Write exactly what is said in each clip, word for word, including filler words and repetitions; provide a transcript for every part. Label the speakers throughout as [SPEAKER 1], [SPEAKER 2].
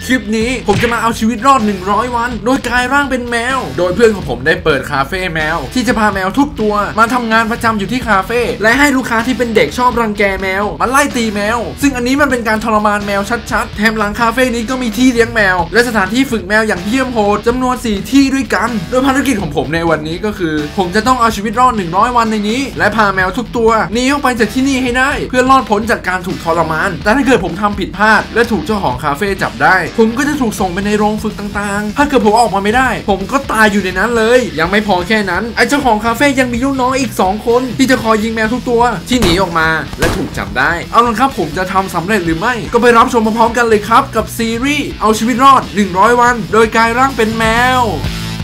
[SPEAKER 1] คลิปนี้ผมจะมาเอาชีวิตรอดหนึ่งร้อยวันโดยกลายร่างเป็นแมวโดยเพื่อนของผมได้เปิดคาเฟ่แมวที่จะพาแมวทุกตัวมาทำงานประจำอยู่ที่คาเฟ่และให้ลูกค้าที่เป็นเด็กชอบรังแกแมวมาไล่ตีแมวซึ่งอันนี้มันเป็นการทรมานแมวชัดๆแถมหลังคาเฟ่นี้ก็มีที่เลี้ยงแมวและสถานที่ฝึกแมวอย่างเยี่ยมโหดจำนวนสี่ที่ด้วยกันโดยภารกิจของผมในวันนี้ก็คือผมจะต้องเอาชีวิตรอดหนึ่งร้อยวันในนี้และพาแมวทุกตัวหนีออกไปจากที่นี่ให้ได้เพื่อรอดพ้นจากการถูกทรมานแต่ถ้าเกิดผมทำผิดพลาดและถูกเจ้าของคาเฟ่จับได้ผมก็จะถูกส่งไปในโรงฝึกต่างๆถ้าเกิดผมออกมาไม่ได้ผมก็ตายอยู่ในนั้นเลยยังไม่พอแค่นั้นไอ้เจ้าของคาเฟ่ยังมีลูกน้องอีกสองคนที่จะคอยยิงแมวทุกตัวที่หนีออกมาและถูกจับได้เอาล่ะครับผมจะทำสำเร็จหรือไม่ก็ไปรับชมพร้อมๆกันเลยครับกับซีรีส์เอาชีวิตรอดหนึ่งร้อยวันโดยกลายร่างเป็นแมว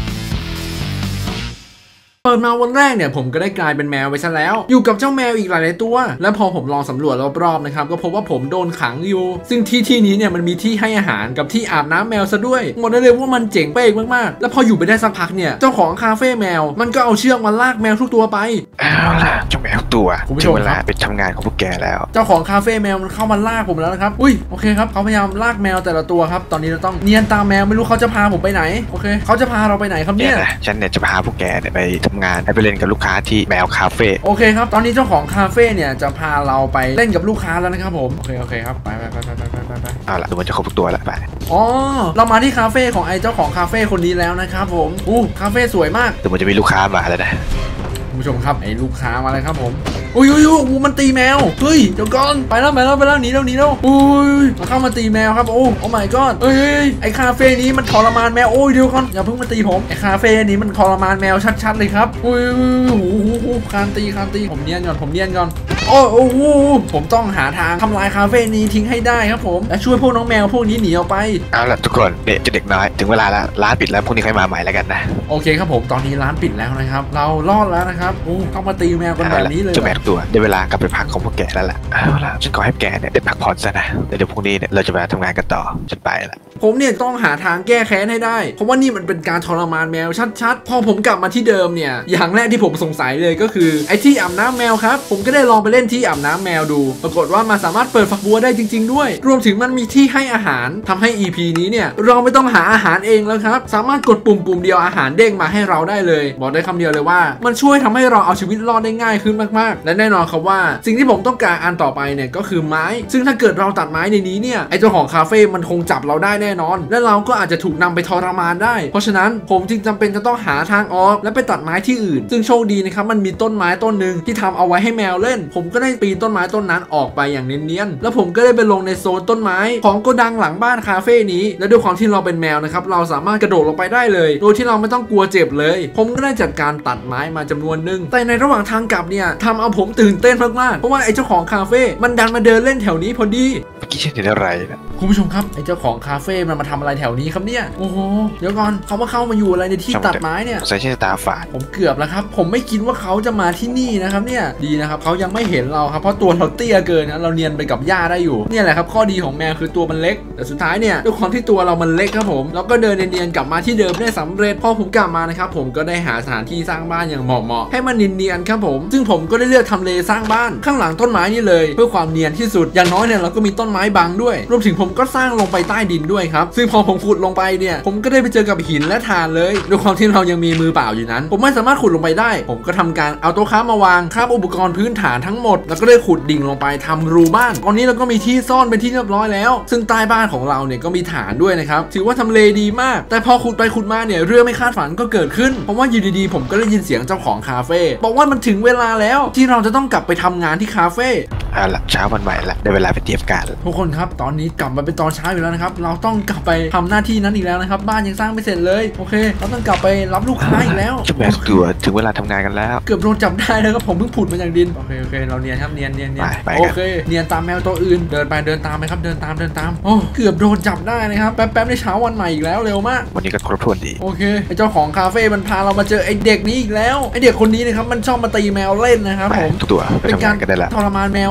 [SPEAKER 1] เปิดมาวันแรกเนี่ยผมก็ได้กลายเป็นแมวไปซะแล้วอยู่กับเจ้าแมวอีกหลายๆตัวและพอผมลองสำรวจรอบๆนะครับก็พบว่าผมโดนขังอยู่ซึ่งที่ที่นี้เนี่ยมันมีที่ให้อาหารกับที่อาบน้ำแมวซะด้วยบอกได้เลยว่ามันเจ๋งเป้งมากๆแล้วพออยู่ไปได้สักพักเนี่ยเจ้าของคาเฟ่แมวมันก็เอาเชือกมาลากแมวทุกตัวไป
[SPEAKER 2] เอาล่ะเจ้าแมวตัวถึงเวลาไปทำงานของพวกแกแล้ว
[SPEAKER 1] เจ้าของคาเฟ่แมวมันเข้ามาลากผมแล้วนะครับอุ้ยโอเคครับเขาพยายามลากแมวแต่ละตัวครับตอนนี้เราต้องเนียนตามแมวไม่รู้เขาจะพาผมไปไหนโอเคเขาจะพาเราไปไหนครับเนี่ย
[SPEAKER 2] ฉันเนี่ยจะพาพวกแกไปทำงานให้ไปเล่นกับลูกค้าที่แมวคาเฟ่
[SPEAKER 1] โอเคครับตอนนี้เจ้าของคาเฟ่เนี่ยจะพาเราไปเล่นกับลูกค้าแล้วนะครับผมโอเคโอเคครับไปไปไปไปไปไป
[SPEAKER 2] เอาล่ะดูมันจะครบทุกตัวแล้วไป
[SPEAKER 1] อ๋อเรามาที่คาเฟ่ของไอ้เจ้าของคาเฟ่คนนี้แล้วนะครับผมอู้คาเฟ่สวยมาก
[SPEAKER 2] ดูมันจะมีลูกค้ามาแล้วนะ
[SPEAKER 1] คุณผู้ชมครับไอ้ลูกค้ามาเลยครับผมอุ้ยอุ้ยอุ้ยมันตีแมวเฮ้ยเดี๋ยวก่อนไปแล้วไปแล้วไปแล้วหนีแล้วหนีแล้วอุ้ยมันเข้ามาตีแมวครับโอ้โอ้ my god เอ้ยไอ้คาเฟ่นี้มันทรมานแมวโอ้ยเดี๋ยวก่อนอย่าเพิ่งมาตีผมไอ้คาเฟ่นี้มันทรมานแมวชัดๆเลยครับอุ้ยโอ้โหคานตีคานตีผมเนียนก่อนผมเนียนก่อนโอ้โหผมต้องหาทางทำลายคาเฟ่นี้ทิ้งให้ได้ครับผมและช่วยพวกน้องแมวพวกนี้หนีออกไป
[SPEAKER 2] เอาล่ะทุกคนเนี่ยจะเด็กน้อยถึงเวลาแล้วร้านปิดแล้วพวกนี้ค่อยมาใหม่แล้วกันนะ
[SPEAKER 1] โอเคครับผมตอนนี้ร้านปิดแล้วนะครับเรารอดแล้วนะครับโอ้เข้ามาตีแมวกันแบบนี้เลย
[SPEAKER 2] เจ้าแมวตัวได้เวลากลับไปพักของพวกแกแล้วล่ะเอาล่ะฉันขอให้แกเนี่ยได้พักผ่อนซะนะเดี๋ยวพรุ่งนี้เนี่ยเราจะมาทำงานกันต่อฉันไปละ
[SPEAKER 1] ผมเนี่ยต้องหาทางแก้แค้นให้ได้เพราะว่านี่มันเป็นการทรมานแมวชัดๆพอผมกลับมาที่เดิมเนี่ยอย่างแรกที่ผมสงสัยเลยก็คือไอ้ที่อาบน้ำแมวครับผมก็ได้ลองไปเล่นที่อาบน้ำแมวดูปรากฏว่ามันสามารถเปิดฝักบัวได้จริงๆด้วยรวมถึงมันมีที่ให้อาหารทำให้ อี พี นี้เนี่ยเราไม่ต้องหาอาหารเองแล้วครับสามารถกดปุ่มปุ่มเดียวอาหารเด้งมาให้เราได้เลยบอกได้คำเดียวเลยว่ามันช่วยทำให้เราเอาชีวิตรอดได้ง่ายขึ้นมากๆและแน่นอนครับว่าสิ่งที่ผมต้องการอันต่อไปเนี่ยก็คือไม้ซึ่งถ้าเกิดเราตัดไม้ในนี้เนี่ยไอ้เจ้าของคาเฟ่มันคงจับเราได้แน่นอนและเราก็อาจจะถูกนำไปทรมานได้เพราะฉะนั้นผมจึงจำเป็นจะต้องหาทางออกและไปตัดไม้ที่อื่นซึ่งโชคดีนะครับมันมีต้นไม้ต้นหนึ่งที่ทำเอาไว้ให้แมวเล่นผมก็ได้ปีนต้นไม้ต้นนั้นออกไปอย่างเนียนๆแล้วผมก็ได้ไปลงในโซนต้นไม้ของโกดังหลังบ้านคาเฟ่นี้และด้วยความที่เราเป็นแมวนะครับเราสามารถกระโดดลงไปได้เลยโดยที่เราไม่ต้องกลัวเจ็บเลยผมก็ได้จัดการตัดไม้มาจำนวนหนึ่งแต่ในระหว่างทางกลับเนี่ยทำเอาผมตื่นเต้นมากๆเพราะว่าไอ้เจ้าของคาเฟ่มันดันมาเดินเล่นแถวนี้พอดี
[SPEAKER 2] เมื่อกี้ฉันเห็นอะไรนะ
[SPEAKER 1] คุณผู้ชมครับไอ้เจ้าของคาเฟ่มันมาทำอะไรแถวนี้ครับเนี่ยโอ้โหเดี๋ยวก่อนเขามาเข้ามาอยู่อะไรในที่ตัดไม้เนี่ย
[SPEAKER 2] ใส่เช่นตาฝา
[SPEAKER 1] ดผมเกือบแล้วครับผมไม่คิดว่าเขาจะมาที่นี่นะครับเนี่ยดีนะครับเขายังไม่เห็นเราครับเพราะตัวเราเตี้ยเกินนะเราเนียนไปกับหญ้าได้อยู่เนี่ยแหละครับข้อดีของแมวคือตัวมันเล็กแต่สุดท้ายเนี่ยด้วยความที่ตัวเรามันเล็กครับผมแล้วก็เดินเนียนๆกลับมาที่เดิมได้สำเร็จพอผมกลับมานะครับผมก็ได้หาสถานที่สร้างบ้านอย่างเหมาะๆให้มันเนียนๆครับผมซึ่งผมก็ได้เลือกทำเลสร้างบ้านข้างหลังต้นไม้นี่เลยเพื่อความเนียนที่สุดอย่างน้อยเนี่ยเราก็มีต้นไม้บังด้วยรวมถึงผมก็สร้างลงไปใต้ดินด้วยครับซึ่งพอผมขุดลงไปเนี่ยผมก็ได้ไปเจอกับหินและถ่านเลยด้วยความที่เรายังมีมือเปล่าอยู่นั้นผมไม่สามารถขุดลงไปได้ผมก็ทำการเอาโต๊ะค้ามาวางคาบอุปกรณ์พื้นฐานทั้งหมดแล้วก็ได้ขุดดิ่งลงไปทำรูบ้านตอนนี้เราก็มีที่ซ่อนเป็นที่เรียบร้อยแล้วซึ่งใต้บ้านของเราเนี่ยก็มีฐานด้วยนะครับถือว่าทำเลดีมากแต่พอขุดไปขุดมาเนี่ยเรื่องไม่คาดฝันก็เกิดขึ้นเพราะว่าอยู่ดีๆผมก็ได้ยินเสียงเจ้าของคาเฟ่บอกว่ามันถึงเวลาแล้วที่เราจะต้องกลับไปทำงานที่คาเฟ่
[SPEAKER 2] เอาล่ะเช้าวันใหม่ละได้เวลาไปเตรียมการ
[SPEAKER 1] ทุกคนครับตอนนี้กลับมาเป็นตอนเช้าอยู่แล้วนะครับเราต้องกลับไปทำหน้าที่นั้นอีกแล้วนะครับบ้านยังสร้างไม่เสร็จเลยโอเคเราต้องกลับไปรับลูกค้าอีกแล้ว
[SPEAKER 2] เจ้าแมวตัวถึงเวลาทำงานกันแล้ว
[SPEAKER 1] เกือบโดนจับได้แล้วครับผมเพิ่งผุดมาอย่างดินโอเคโอเคเราเนียนครับเนียนเนียนเนียนโอเคเนียนตามแมวตัวอื่นเดินไปเดินตามไปครับเดินตามเดินตามโอ้เกือบโดนจับได้นะครับแป๊บๆในเช้าวันใหม่อีกแล้วเร็วมาก
[SPEAKER 2] วันนี้ก็ครบถ้วนดี
[SPEAKER 1] โอเคไอ้เจ้าของคาเฟ่มันพาเรามาเจอไอ้เด็กนี้อีกแล้วไอ้เด็กคนนี้นะครับมันชอบมาตีแมวเล่นนะครับผม
[SPEAKER 2] ตัวเป็นการท
[SPEAKER 1] รมานแมว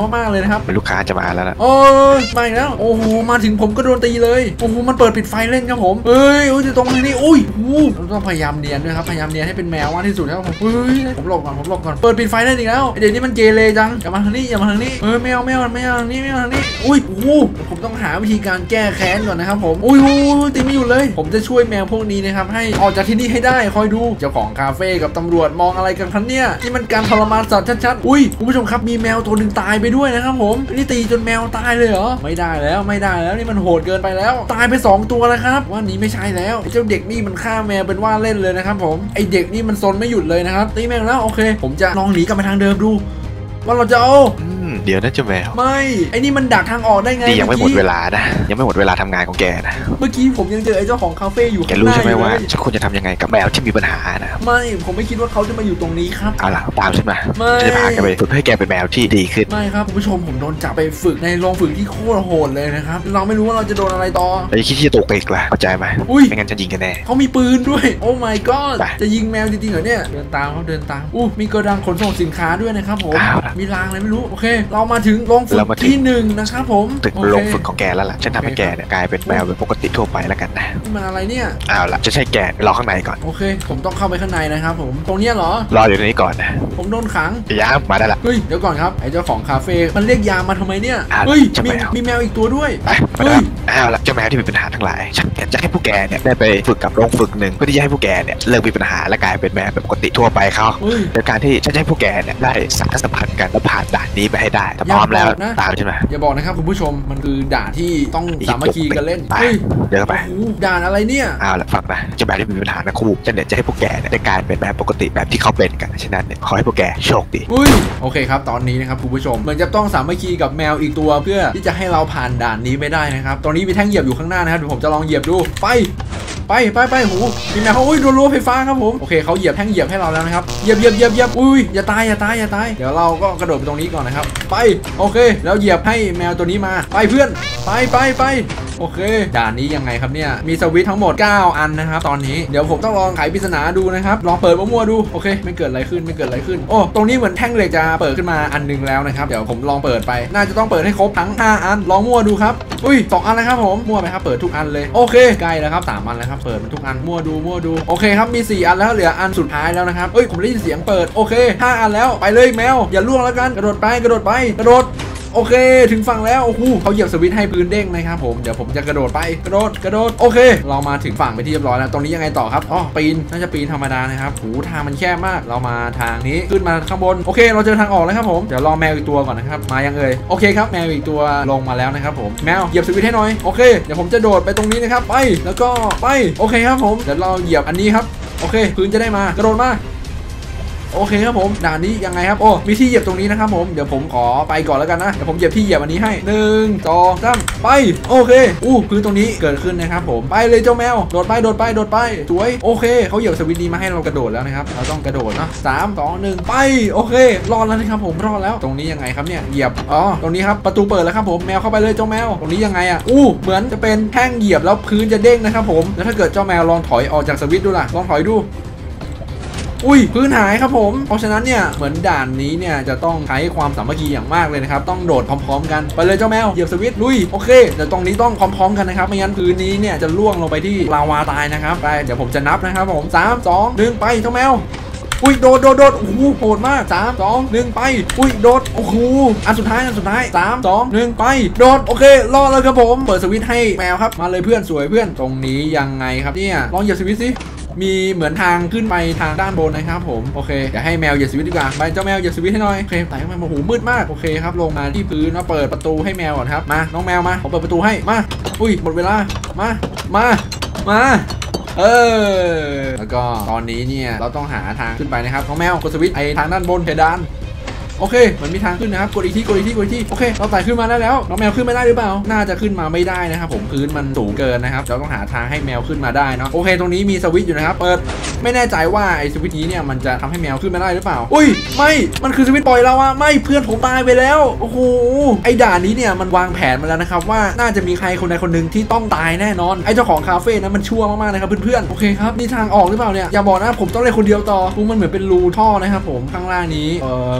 [SPEAKER 1] มากๆเลยนะครับ
[SPEAKER 2] เป็นลูกค้าจะมาแล้วนะ
[SPEAKER 1] โอ้ยมาอีกแล้วโอ้โหมาถึงผมก็โดนตีเลยโอ้โหมันเปิดปิดไฟเล่นครับผมเฮ้ยอุ้ยตรงนี้อุ้ยเราต้องพยายามเนียนด้วยครับพยายามเนียนให้เป็นแมวมากที่สุดครับผมเฮ้ยผมหลบก่อนผมหลบก่อนเปิดปิดไฟเล่นอีกแล้วเดี๋ยวนี้มันเกเรจังอย่ามาทางนี้อย่ามาทางนี้เออแมวแมวแมวทางนี้แมวทางนี้อุ้ยโอ้โหผมต้องหาวิธีการแก้แค้นก่อนนะครับผมอุ้ยตีไม่อยู่เลยผมจะช่วยแมวพวกนี้นะครับให้ออกจากที่นี่ให้ได้คอยดูเจ้าของคาเฟ่กับตำรวจมองอะไรกันครับเนี่ยนี่มันการทรมานสัตว์ชัดๆอุ้ยคุณผู้ชมครับมีแมวตัวหนึ่งตายไปด้วยนะครับผมนี่ตีจนแมวตายเลยเหรอไม่ได้แล้วไม่ได้แล้วนี่มันโหดเกินไปแล้วตายไปสองตัวแล้วครับว่านี้ไม่ใช่แล้วเจ้าเด็กนี่มันฆ่าแมวเป็นว่าเล่นเลยนะครับผมไอเด็กนี่มันซนไม่หยุดเลยนะครับตีแมวแล้วโอเคผมจะลองหนีกลับไปทางเดิมดูว่าเราจะเอา
[SPEAKER 2] เดี๋ยวนะเจ้าแมว
[SPEAKER 1] ไม่ไอ้นี่มันดักทางออกได้ไง
[SPEAKER 2] นี่ยังไม่หมดเวลานะยังไม่หมดเวลาทำงานของแกนะ
[SPEAKER 1] เมื่อกี้ผมยังเจอไอ้เจ้าของคาเฟ่อยู่
[SPEAKER 2] แกรู้ใช่ไหมว่าฉันควรจะทำยังไงกับแมวที่มีปัญหานะ
[SPEAKER 1] ไม่ผมไม่คิดว่าเขาจะมาอยู่ตรงนี้ครับ
[SPEAKER 2] เอาล่ะตามฉันมาฉันจะพาแกไปฝึกให้แกเป็นแมวที่ดีขึ้น
[SPEAKER 1] ไม่ครับคุณผู้ชมผมโดนจับไปฝึกในโรงฝึกที่โคตรโหดเลยนะครับเราไม่รู้ว่าเราจะโดนอะไรต่อ
[SPEAKER 2] ไอ้คิดที่จะตกอีกล่ะเข้าใจไหมไม่งั้นจะยิงกันแน่
[SPEAKER 1] เขามีปืนด้วยโอ้ my god จะยิงแมวจริงๆเหรอเนี่ยเดินตามเขาเดินตามอู้มีกระดังขนส่งสินค้าด้วยนะครับผมมีรางอะไรไม่รู้โอเคเรามาถึงโรงฝึกที่หนึ่งนะครับผม
[SPEAKER 2] ถึงโรงฝึกของแกแล้วล่ะฉันทำให้แกเนี่ยกลายเป็นแมวเป็นปกติทั่วไปแล้วกันนะ
[SPEAKER 1] นี่มันอะไรเนี่ย
[SPEAKER 2] เอาล่ะจะใช้แกรอข้างในก่อน
[SPEAKER 1] โอเคผมต้องเข้าไปข้างในนะครับผมตรงนี้เหรอ
[SPEAKER 2] รออยู่ตรงนี้ก่อนนะ
[SPEAKER 1] ผมโดนขัง
[SPEAKER 2] ยามมาได้ละ
[SPEAKER 1] เฮ้ยเดี๋ยวก่อนครับไอ้เจ้าของคาเฟ่มันเรียกยามมาทำไมเนี่ยเฮ้ยมีมีแมวอีกตัวด้วย
[SPEAKER 2] เฮ้ยเอาล่ะเจ้าแมวที่มีปัญหาทั้งหลายฉันจะให้ผู้แกเนี่ยได้ไปฝึกกับโรงฝึกหนึ่งเพื่อที่จะให้ผู้แกเนี่ยเลิกมีปัญหาและกลายเป็นแมวเป็นปกติทั่วไปเขาโดยการที่ฉันให้ผู้แกเนี่ยได้สารสัมพันธ์กันและผ่านด่านนี้ไปให้ได้ถ้าพร้อมแล้วตามใช่ไหม
[SPEAKER 1] อย่าบอกนะครับคุณผู้ชมมันคือด่านที่ต้องสามัคคีกันเล่น
[SPEAKER 2] เฮ้ยเดี๋ยวไป
[SPEAKER 1] ด่านอะไรเนี่ย
[SPEAKER 2] เอาละฟังนะเจ้าแมวที่มีปัญหานะคู่ฉันเนี่ยจะให้พวกแกเนี่ยได้กลายเป็นแมวปกติแบบที่เขาเป็นกันฉะนั้นเนี่ยขอให้พวกแกโชคดี
[SPEAKER 1] อุ้ยโอเคครับตอนนี้นะครับคุณผู้ชมมันจะต้องสามัคคีกับแมวอีกตัวเพื่อที่จะให้เราผ่านด่านนี้ไม่ได้นะครับตอนนี้มีแท่งเหยียบอยู่ข้างหน้านะครับเดี๋ยวผมจะลองเหยียบดูไปไปไปไปหูมีแมวเขาอุ้ยโดนรั้วไฟฟ้าครับผมโอเคเขาเหยียบแท่งเหยียบให้เราแล้วนะครับเหยียบเหยียบเหยียบเหยียบอุ้ยอย่าตายอย่าตายอย่าตายเดี๋ยวเราก็กระโดดไปตรงนี้ก่อนนะครับไปโอเคแล้วเหยียบให้แมวตัวนี้มาไปเพื่อนไปไปไปโอเคด่านนี้ยังไงครับเนี่ยมีสวิตช์ทั้งหมดเก้าอันนะครับตอนนี้เดี๋ยวผมต้องลองไขปริศนาดูนะครับลองเปิดมั่วๆดูโอเคไม่เกิดอะไรขึ้นไม่เกิดอะไรขึ้นโอ้ตรงนี้เหมือนแท่งเหล็กจะเปิดขึ้นมาอันนึงแล้วนะครับเดี๋ยวผมลองเปิดไปน่าจะต้องเปิดให้ครบทั้งห้าอันลองมั่วดูครับอุ้ยสองอันแล้วครับผมมั่วไปครับเปิดทุกอันเลยโอเคใกล้แล้วครับสามอันแล้วครับเปิดมันทุกอันมั่วดูมั่วดูโอเคครับมีสี่อันแล้วเหลืออันสุดท้ายแล้วนะครับเอ้ยผมได้ยินเสียงเปิดโอเคห้าอันแล้วไปเลยแมวอย่าล่วงแล้วกันกระโดดไปกระโดดไปกระโดดโอเคถึงฝั่งแล้วโอ้โหเขาเหยียบสวิตช์ให้พื้นเด้งนะครับผมเดี๋ยวผมจะกระโดดไปกระโดดกระโดดโอเคเรามาถึงฝั่งไปที่เรียบร้อยแล้วตรงนี้ยังไงต่อครับอ๋อปีนน่าจะปีนธรรมดานะครับหูทางมันแคบมากเรามาทางนี้ขึ้นมาข้างบนโอเคเราเจอทางออกแล้วครับผมเดี๋ยวรอแมวอีกตัวก่อนนะครับมายังเอ่ยโอเคครับแมวอีกตัวลงมาแล้วนะครับผมแมวเหยียบสวิตช์ให้หน่อยโอเคเดี๋ยวผมจะโดดไปตรงนี้นะครับไปแล้วก็ไปโอเคครับผมเดี๋ยวเราเหยียบอันนี้ครับโอเคพื้นจะได้มากระโดดมาโอเคครับผมด่านนี้ยังไงครับโอ้มีที่เหยียบตรงนี้นะครับผมเดี๋ยวผมขอไปก่อนแล้วกันนะเดี๋ยวผมเหยียบที่เหยียบอันนี้ให้หนึ่งสองสามไปโอเคอู้พื้นตรงนี้เกิดขึ้นนะครับผมไปเลยเจ้าแมวโดดไปโดดไปโดดไปสวยโอเคเขาเหยียบสวิตช์นี้มาให้เรากระโดดแล้วนะครับเราต้องกระโดดนะสามสองหนึ่งไปโอเครอดแล้วนะครับผมรอดแล้วตรงนี้ยังไงครับเนี่ยเหยียบอ๋อตรงนี้ครับประตูเปิดแล้วครับผมแมวเข้าไปเลยเจ้าแมวตรงนี้ยังไงอ่ะอู้เหมือนจะเป็นแท่งเหยียบแล้วพื้นจะเด้งนะครับผมแล้วถ้าเกิดเจ้าแมวลองถอยออกจากสวิตช์ดูล่ะลองถอยดูอุ้ยพื้นหายครับผมเพราะฉะนั้นเนี่ยเหมือนด่านนี้เนี่ยจะต้องใช้ความสามัคคีอย่างมากเลยนะครับต้องโดดพร้อมๆกันไปเลยเจ้าแมวเหยียบสวิตช์ลุยโอเคเดี๋ยวตรงนี้ต้องพร้อมๆกันนะครับไม่งั้นพื้นนี้เนี่ยจะล่วงลงไปที่ลาวาตายนะครับไปเดี๋ยวผมจะนับนะครับผมสามสองหนึ่งไปเจ้าแมวอุ้ยโดดโดดโดดโอ้โหโหดมากสามสองหนึ่งไปอุ้ยโดดโอ้โหอันสุดท้ายอันสุดท้ายสามสองหนึ่งไปโดดโอเครอดแล้วครับผมเปิดสวิตช์ให้แมวครับมาเลยเพื่อนสวยเพื่อนตรงนี้ยังไงครับเนี่ยลองเหยียบสวิตช์สิมีเหมือนทางขึ้นไปทางด้านบนนะครับผมโอเคเดี๋ยวให้แมวเหยียบสวิตช์ดีกว่าไปเจ้าแมวเหยียบสวิตช์ให้หน่อยโอเคไต่ขึ้นมาโอ้โหมืดมากโอเคครับลงมาที่พื้นมาเปิดประตูให้แมวก่อนครับมาน้องแมวมาผมเปิดประตูให้มาอุ้ยหมดเวลามามามาเออแล้วก็ตอนนี้เนี่ยเราต้องหาทางขึ้นไปนะครับน้องแมวกดสวิตช์ไอทางด้านบนเพดานโอเคมันมีทางขึ้นนะครับกดอีกทีกดอีกทีกดอีกทีโอเคเราไต่ขึ้นมาได้แล้วน้องแมวขึ้นไม่ได้หรือเปล่าน่าจะขึ้นมาไม่ได้นะครับผมพื้นมันสูงเกินนะครับเราต้องหาทางให้แมวขึ้นมาได้เนาะโอเคตรงนี้มีสวิตช์อยู่นะครับเปิดไม่แน่ใจว่าไอ้สวิตช์นี้เนี่ยมันจะทำให้แมวขึ้นมาได้หรือเปล่าอุ้ยไม่มันคือสวิตช์ปล่อยเราอะไม่เพื่อนผมตายไปแล้วโอ้โหไอ้ด่านนี้เนี่ยมันวางแผนมาแล้วนะครับว่าน่าจะมีใครคนใดคนหนึ่งที่ต้องตายแน่นอนไอ้เจ้าของคาเฟ่นะมันชั่วมากๆนะครับเพื่อนๆโอเคครับนี่ทางออกหรือเปล่าเนี่ยอย่าบอกนะผมต้องเล่นคนเดียวต่อมันเหมือนเป็นรูท่อนะครับผมข้างล่างนี้เออไม่มีอะไร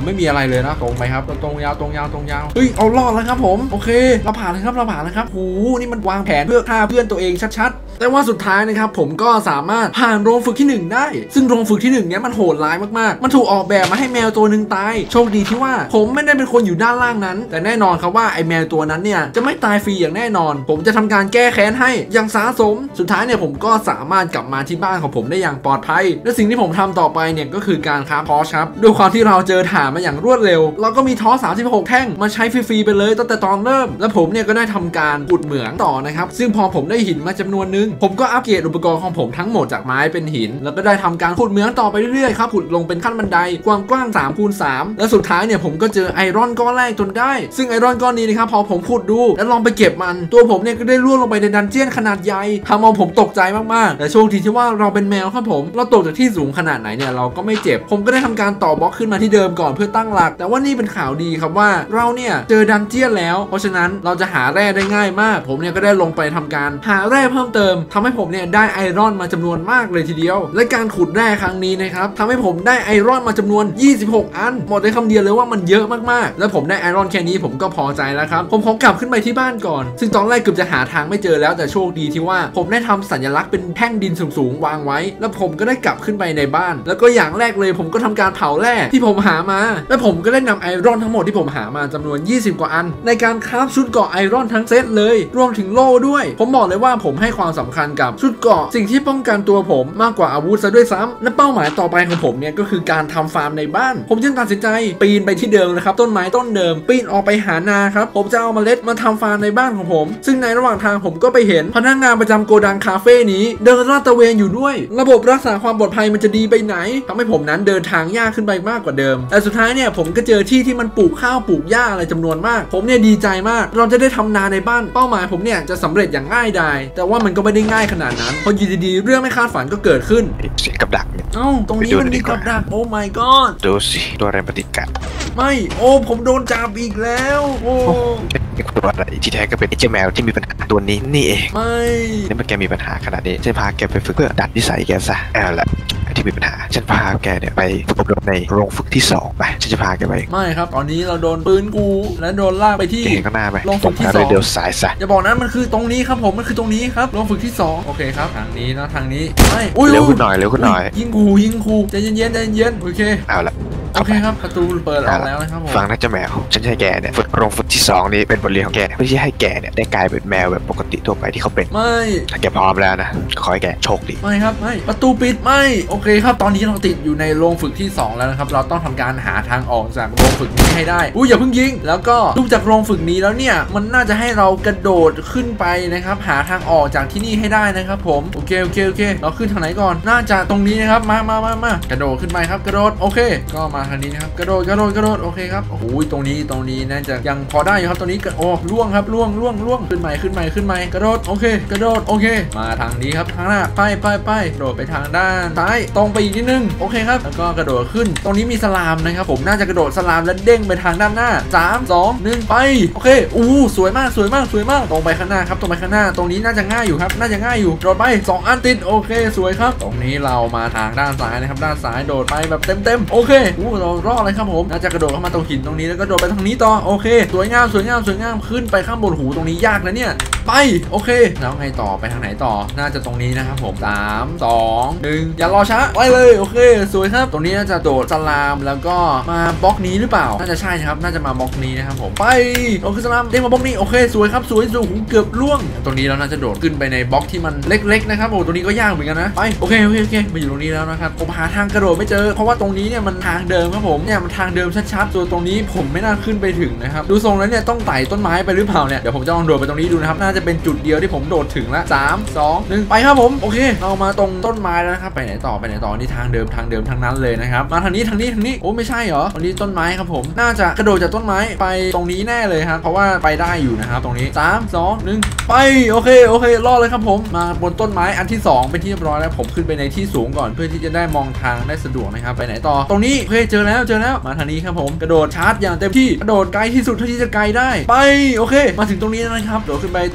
[SPEAKER 1] เลยนะตรงไปครับตรงยาวตรงยาวตรงยาวเฮ้ยเอารอดแล้วครับผมโอเคเราผ่านเลยครับเราผ่านเลยครับโหนี่มันวางแผนเพื่อฆ่าเพื่อนตัวเองชัดๆแต่ว่าสุดท้ายนะครับผมก็สามารถผ่านโรงฝึกที่หนึ่งได้ซึ่งโรงฝึกที่หนึ่งเนี้ยมันโหดร้ายมากๆมันถูกออกแบบมาให้แมวตัวหนึ่งตายโชคดีที่ว่าผมไม่ได้เป็นคนอยู่ด้านล่างนั้นแต่แน่นอนครับว่าไอแมวตัวนั้นเนี่ยจะไม่ตายฟรีอย่างแน่นอนผมจะทำการแก้แค้นให้อย่างสาสมสุดท้ายเนี่ยผมก็สามารถกลับมาที่บ้านของผมได้อย่างปลอดภัยและสิ่งที่ผมทำต่อไปเนี่ยก็คือการคราฟทอร์ชครับด้วยความที่เราเจอถ่านมาอย่างรวดเร็วเราก็มีทอร์ชสามสิบหกแท่งมาใช้ฟรีๆไปเลยตั้งแต่ตอนเริ่มและผมเนี่ยก็ได้ทำการขุดเหมืองต่อนะครับซึ่งพอผมได้หินมาจำนวนนึงผมก็อัปเกรดอุปกรณ์ของผมทั้งหมดจากไม้เป็นหินแล้วก็ได้ทำการขุดเหมืองต่อไปเรื่อยๆครับขุดลงเป็นขั้นบันไดความกว้างสามคูณสามและสุดท้ายเนี่ยผมก็เจอไอรอนก้อนแรกจนได้ซึ่งไอรอนก้อนนี้นะครับพอผมขุดดูแล้วลองไปเก็บมันตัวผมเนี่ยก็ได้ล่วงลงไปในดันเจี้ยนขนาดใหญ่ทำเอาผมตกใจมากๆแต่โชคดีที่ว่าเราเป็นแมวครับผมเราตกจากที่สูงขนาดไหนเนี่ยเราก็ไม่เจ็บผมก็ได้ทำการต่อบล็อกขึ้นมาที่เดิมก่อนเพื่อตั้งหลักแต่ว่านี่เป็นข่าวดีครับว่าเราเนี่ยเจอดันเจี้ยนแล้วเพราะฉะนั้นเราจะหาแร่ได้ง่ายมากผมเนี่ยก็ได้ลงไปทำการหาแร่เพิ่มเติมทำให้ผมเนี่ยได้ไอรอนมาจำนวนมากเลยทีเดียวและการขุดแร่ครั้งนี้นะครับทำให้ผมได้ไอรอนมาจำนวนยี่สิบหกอันหมดได้คำเดียวเลยว่ามันเยอะมากๆแล้วผมได้ไอรอนแค่นี้ผมก็พอใจแล้วครับผมขอกลับขึ้นไปที่บ้านก่อนซึ่งตอนแรกเกือบจะหาทางไม่เจอแล้วแต่โชคดีที่ว่าผมได้ทำสัญลักษณ์เป็นแท่งดินสูงๆวางไว้แล้วผมก็ได้กลับขึ้นไปในบ้านแล้วก็อย่างแรกเลยผมก็ทำการเผาแร่ที่ผมหามาและผมก็ได้นำไอรอนทั้งหมดที่ผมหามาจำนวนยี่สิบกว่าอันในการคราฟชุดเกราะไอรอนทั้งเซตเลยรวมถึงโล่ด้วยผมบอกเลยว่าผมให้ความสำคัญกับชุดเกราะสิ่งที่ป้องกันตัวผมมากกว่าอาวุธซะด้วยซ้ำและเป้าหมายต่อไปของผมเนี่ยก็คือการทำฟาร์มในบ้านผมจึงตัดสินใจปีนไปที่เดิมนะครับต้นไม้ต้นเดิมปีนออกไปหานาครับผมจะเอาเมล็ดมาทำฟาร์มในบ้านของผมซึ่งในระหว่างทางผมก็ไปเห็นพนักงานประจำโกดังคาเฟ่นี้เดินลาดตระเวนอยู่ด้วยระบบรักษาความปลอดภัยมันจะดีไปไหนทำให้ผมนั้นเดินทางยากขึ้นไปมากกว่าเดิมแต่สุดท้ายเนี่ยผมก็เจอที่ที่มันปลูกข้าวปลูกหญ้าอะไรจำนวนมากผมเนี่ยดีใจมากเราจะได้ทำนาในบ้านเป้าหมายผมเนี่ยจะสำเร็จอย่างง่ายดายแต่ว่ามันก็ไม่ได้ง่ายขนาดนั้นพออยู่ดีๆเรื่องไม่คาดฝันก็เกิดขึ้น
[SPEAKER 2] เสียงกับดักเนี่ย
[SPEAKER 1] เอ้าตรงนี้มันมีกับดักโอ้ my god
[SPEAKER 2] ดูสิตัวอะไรมาติดกัน
[SPEAKER 1] ไม่โอ้ผมโดนจับอีกแล้วโอ้
[SPEAKER 2] ตัวอะไรที่แท้ก็เป็นไอ้เจ้าแมวที่มีปัญหาตัวนี้นี่เอง
[SPEAKER 1] ไม่
[SPEAKER 2] นี่มันแกมีปัญหาขนาดนี้ฉันพาแกไปฝึกเพื่อดัดนิสัยแกซะเอาละที่มีปัญหาฉันพาแกเนี่ยไปฝึกอบรมในโรงฝึกที่สองไปฉันจะพาแกไป
[SPEAKER 1] ไม่ครับตอนนี้เราโดนปืนกูและโดนลากไปที่
[SPEAKER 2] เห็นข้างหน้าไหม
[SPEAKER 1] โรงฝึกที่สอง
[SPEAKER 2] เดี๋ยวสายซะ
[SPEAKER 1] อย่าบอกนะมันคือตรงนี้ครับผมมันคือตรงนี้ครับโรงฝึกที่สองโอเคครับทางนี้นะทางนี้ไม่
[SPEAKER 2] เร็วขึ้นหน่อยเร็วขึ้นหน่อย
[SPEAKER 1] ยิงกูยิงกูใจเย็นๆใจเย็นๆโอเค
[SPEAKER 2] เอาละ
[SPEAKER 1] โอเคครับประตูเปิดออกแล้วนะครับผม
[SPEAKER 2] ฟังนะเจ้าแมวฉันให้แกเนี่ยฝึกโรงฝึกที่สองนี้เป็นบทเรียนของแกเพื่อที่ให้แกเนี่ยได้กลายเป็นแมวแบบปกติทั่วไปที่เขาเป็น
[SPEAKER 1] ไม่
[SPEAKER 2] ถ้าแกพร้อมแล้วนะขอให้แกโชคดี
[SPEAKER 1] ไม่ครับไม่ประตูปิดไม่โอเคครับตอนนี้เราติดอยู่ในโรงฝึกที่สองแล้วนะครับเราต้องทำการหาทางออกจากโรงฝึกนี้ให้ได้อุ้ยอย่าเพิ่งยิงแล้วก็ดูจากโรงฝึกนี้แล้วเนี่ยมันน่าจะให้เรากระโดดขึ้นไปนะครับหาทางออกจากที่นี่ให้ได้นะครับผมโอเคโอเคโอเคเราขึ้นทางไหนก่อนน่าจะตรงนี้นะครับมามามามากระโดดขึ้นไปครับกระโดดโอเคก็มาทางนี้นะครับกระโดดกระโดดกระโดดโอเคครับโอ้โหตรงนี้ตรงนี้น่าจะยังพอได้อยู่ครับตรงนี้โอ้ล่วงครับล่วงล่วงล่วงขึ้นใหม่ขึ้นใหม่ขึ้นใหม่กระโดดโอเคกระโดดโอเคมาทางนี้ครับทางหน้าไปไปไปกระโดดไปทางด้านซ้ายตรงไปอีกนิดนึงโอเคครับแล้วก็กระโดดขึ้นตรงนี้มีสลามนะครับผมน่าจะกระโดดสลามแล้วเด้งไปทางด้านหน้าสามสองหนึ่งไปโอเคอู้สวยมากสวยมากสวยมากตรงไปข้างหน้าครับตรงไปข้างหน้าตรงนี้น่าจะง่ายอยู่ครับน่าจะง่ายอยู่โดดไปสองอันติดโอเคสวยครับตรงนี้เรามาทางด้านซ้ายนะครับด้านซ้ายโดดไปแบบเต็มๆโอเคอู้เรารอดเลยครับผมน่าจะกระโดดเข้ามาตรงหินตรงนี้แล้วก็โดดไปทางนี้ต่อโอเคสวยงามสวยงามสวยงามขึ้นไปข้างบนหูตรงนี้ยากนะเนี่ยไปโอเคแล้วไงต่อไปทางไหนต่อน่าจะตรงนี้นะครับผมสามสองหนึ่งอย่ารอช้าไปเลยโอเคสวยครับตรงนี้น่าจะโดดสลามแล้วก็มาบล็อกนี้หรือเปล่าน่าจะใช่ครับน่าจะมาบล็อกนี้นะครับผมไปโอเคสลามเด้งมาบล็อกนี้โอเคสวยครับสวยสวยหูเกือบล่วงตรงนี้เราน่าจะโดดขึ้นไปในบล็อกที่มันเล็กๆนะครับโอ้ตรงนี้ก็ยากเหมือนกันนะไปโอเคโอเคโอเคมาอยู่ตรงนี้แล้วนะครับผมหาทางกระโดดไม่เจอเพราะว่าตรงนี้เนี่ยมันทางเดิมครับผมเนี่ยมันทางเดิมชัดๆตัวตรงนี้ผมไม่น่าขึ้นไปถึงนะครับดูทรงแล้วเนี่ยต้องไต่ต้นไม้ไปหรือเปล่าเนี่ยเดี๋ยวผมจะลองโดดไปตรงนี้ดูนะครับน่าจะเป็นจุดเดียวที่ผมโดดถึงละสามสองหนึ่งไปครับผมโอเคเรามาตรงต้นไม้แล้วนะครับไปไหนต่อไปไหนต่อนี่ทางเดิมทางเดิมทางนั้นเลยนะครับมาทางนี้ทางนี้ทางนี้โอ้ไม่ใช่เหรอตรงนี้ต้นไม้ครับผมน่าจะกระโดดจากต้นไม้ไปตรงนี้แน่เลยครับเพราะว่าไปได้อยู่นะครับตรงนี้สามสองหนึ่งไปโอเคโอเครอดเลยครับผมมาบนต้นไม้อันที่สองเป็นที่เรียบร้อยแล้วผมขึ้นไปในที่สูงก่อนเพื่อที่จะได้มองทางได้สะดวกนะครับไปไหนต่อตรงนี้โอเคเจอแล้วเจอแล้วมาทางนี้ครับผมกระโดดชาร์จอย่างเต็มที่กระโดดไกลที่สุดเท่าที่จะไกลได้ไปโอเคมาถึงตรงนี้แล้วนะครับโดดขึ้นไปไต่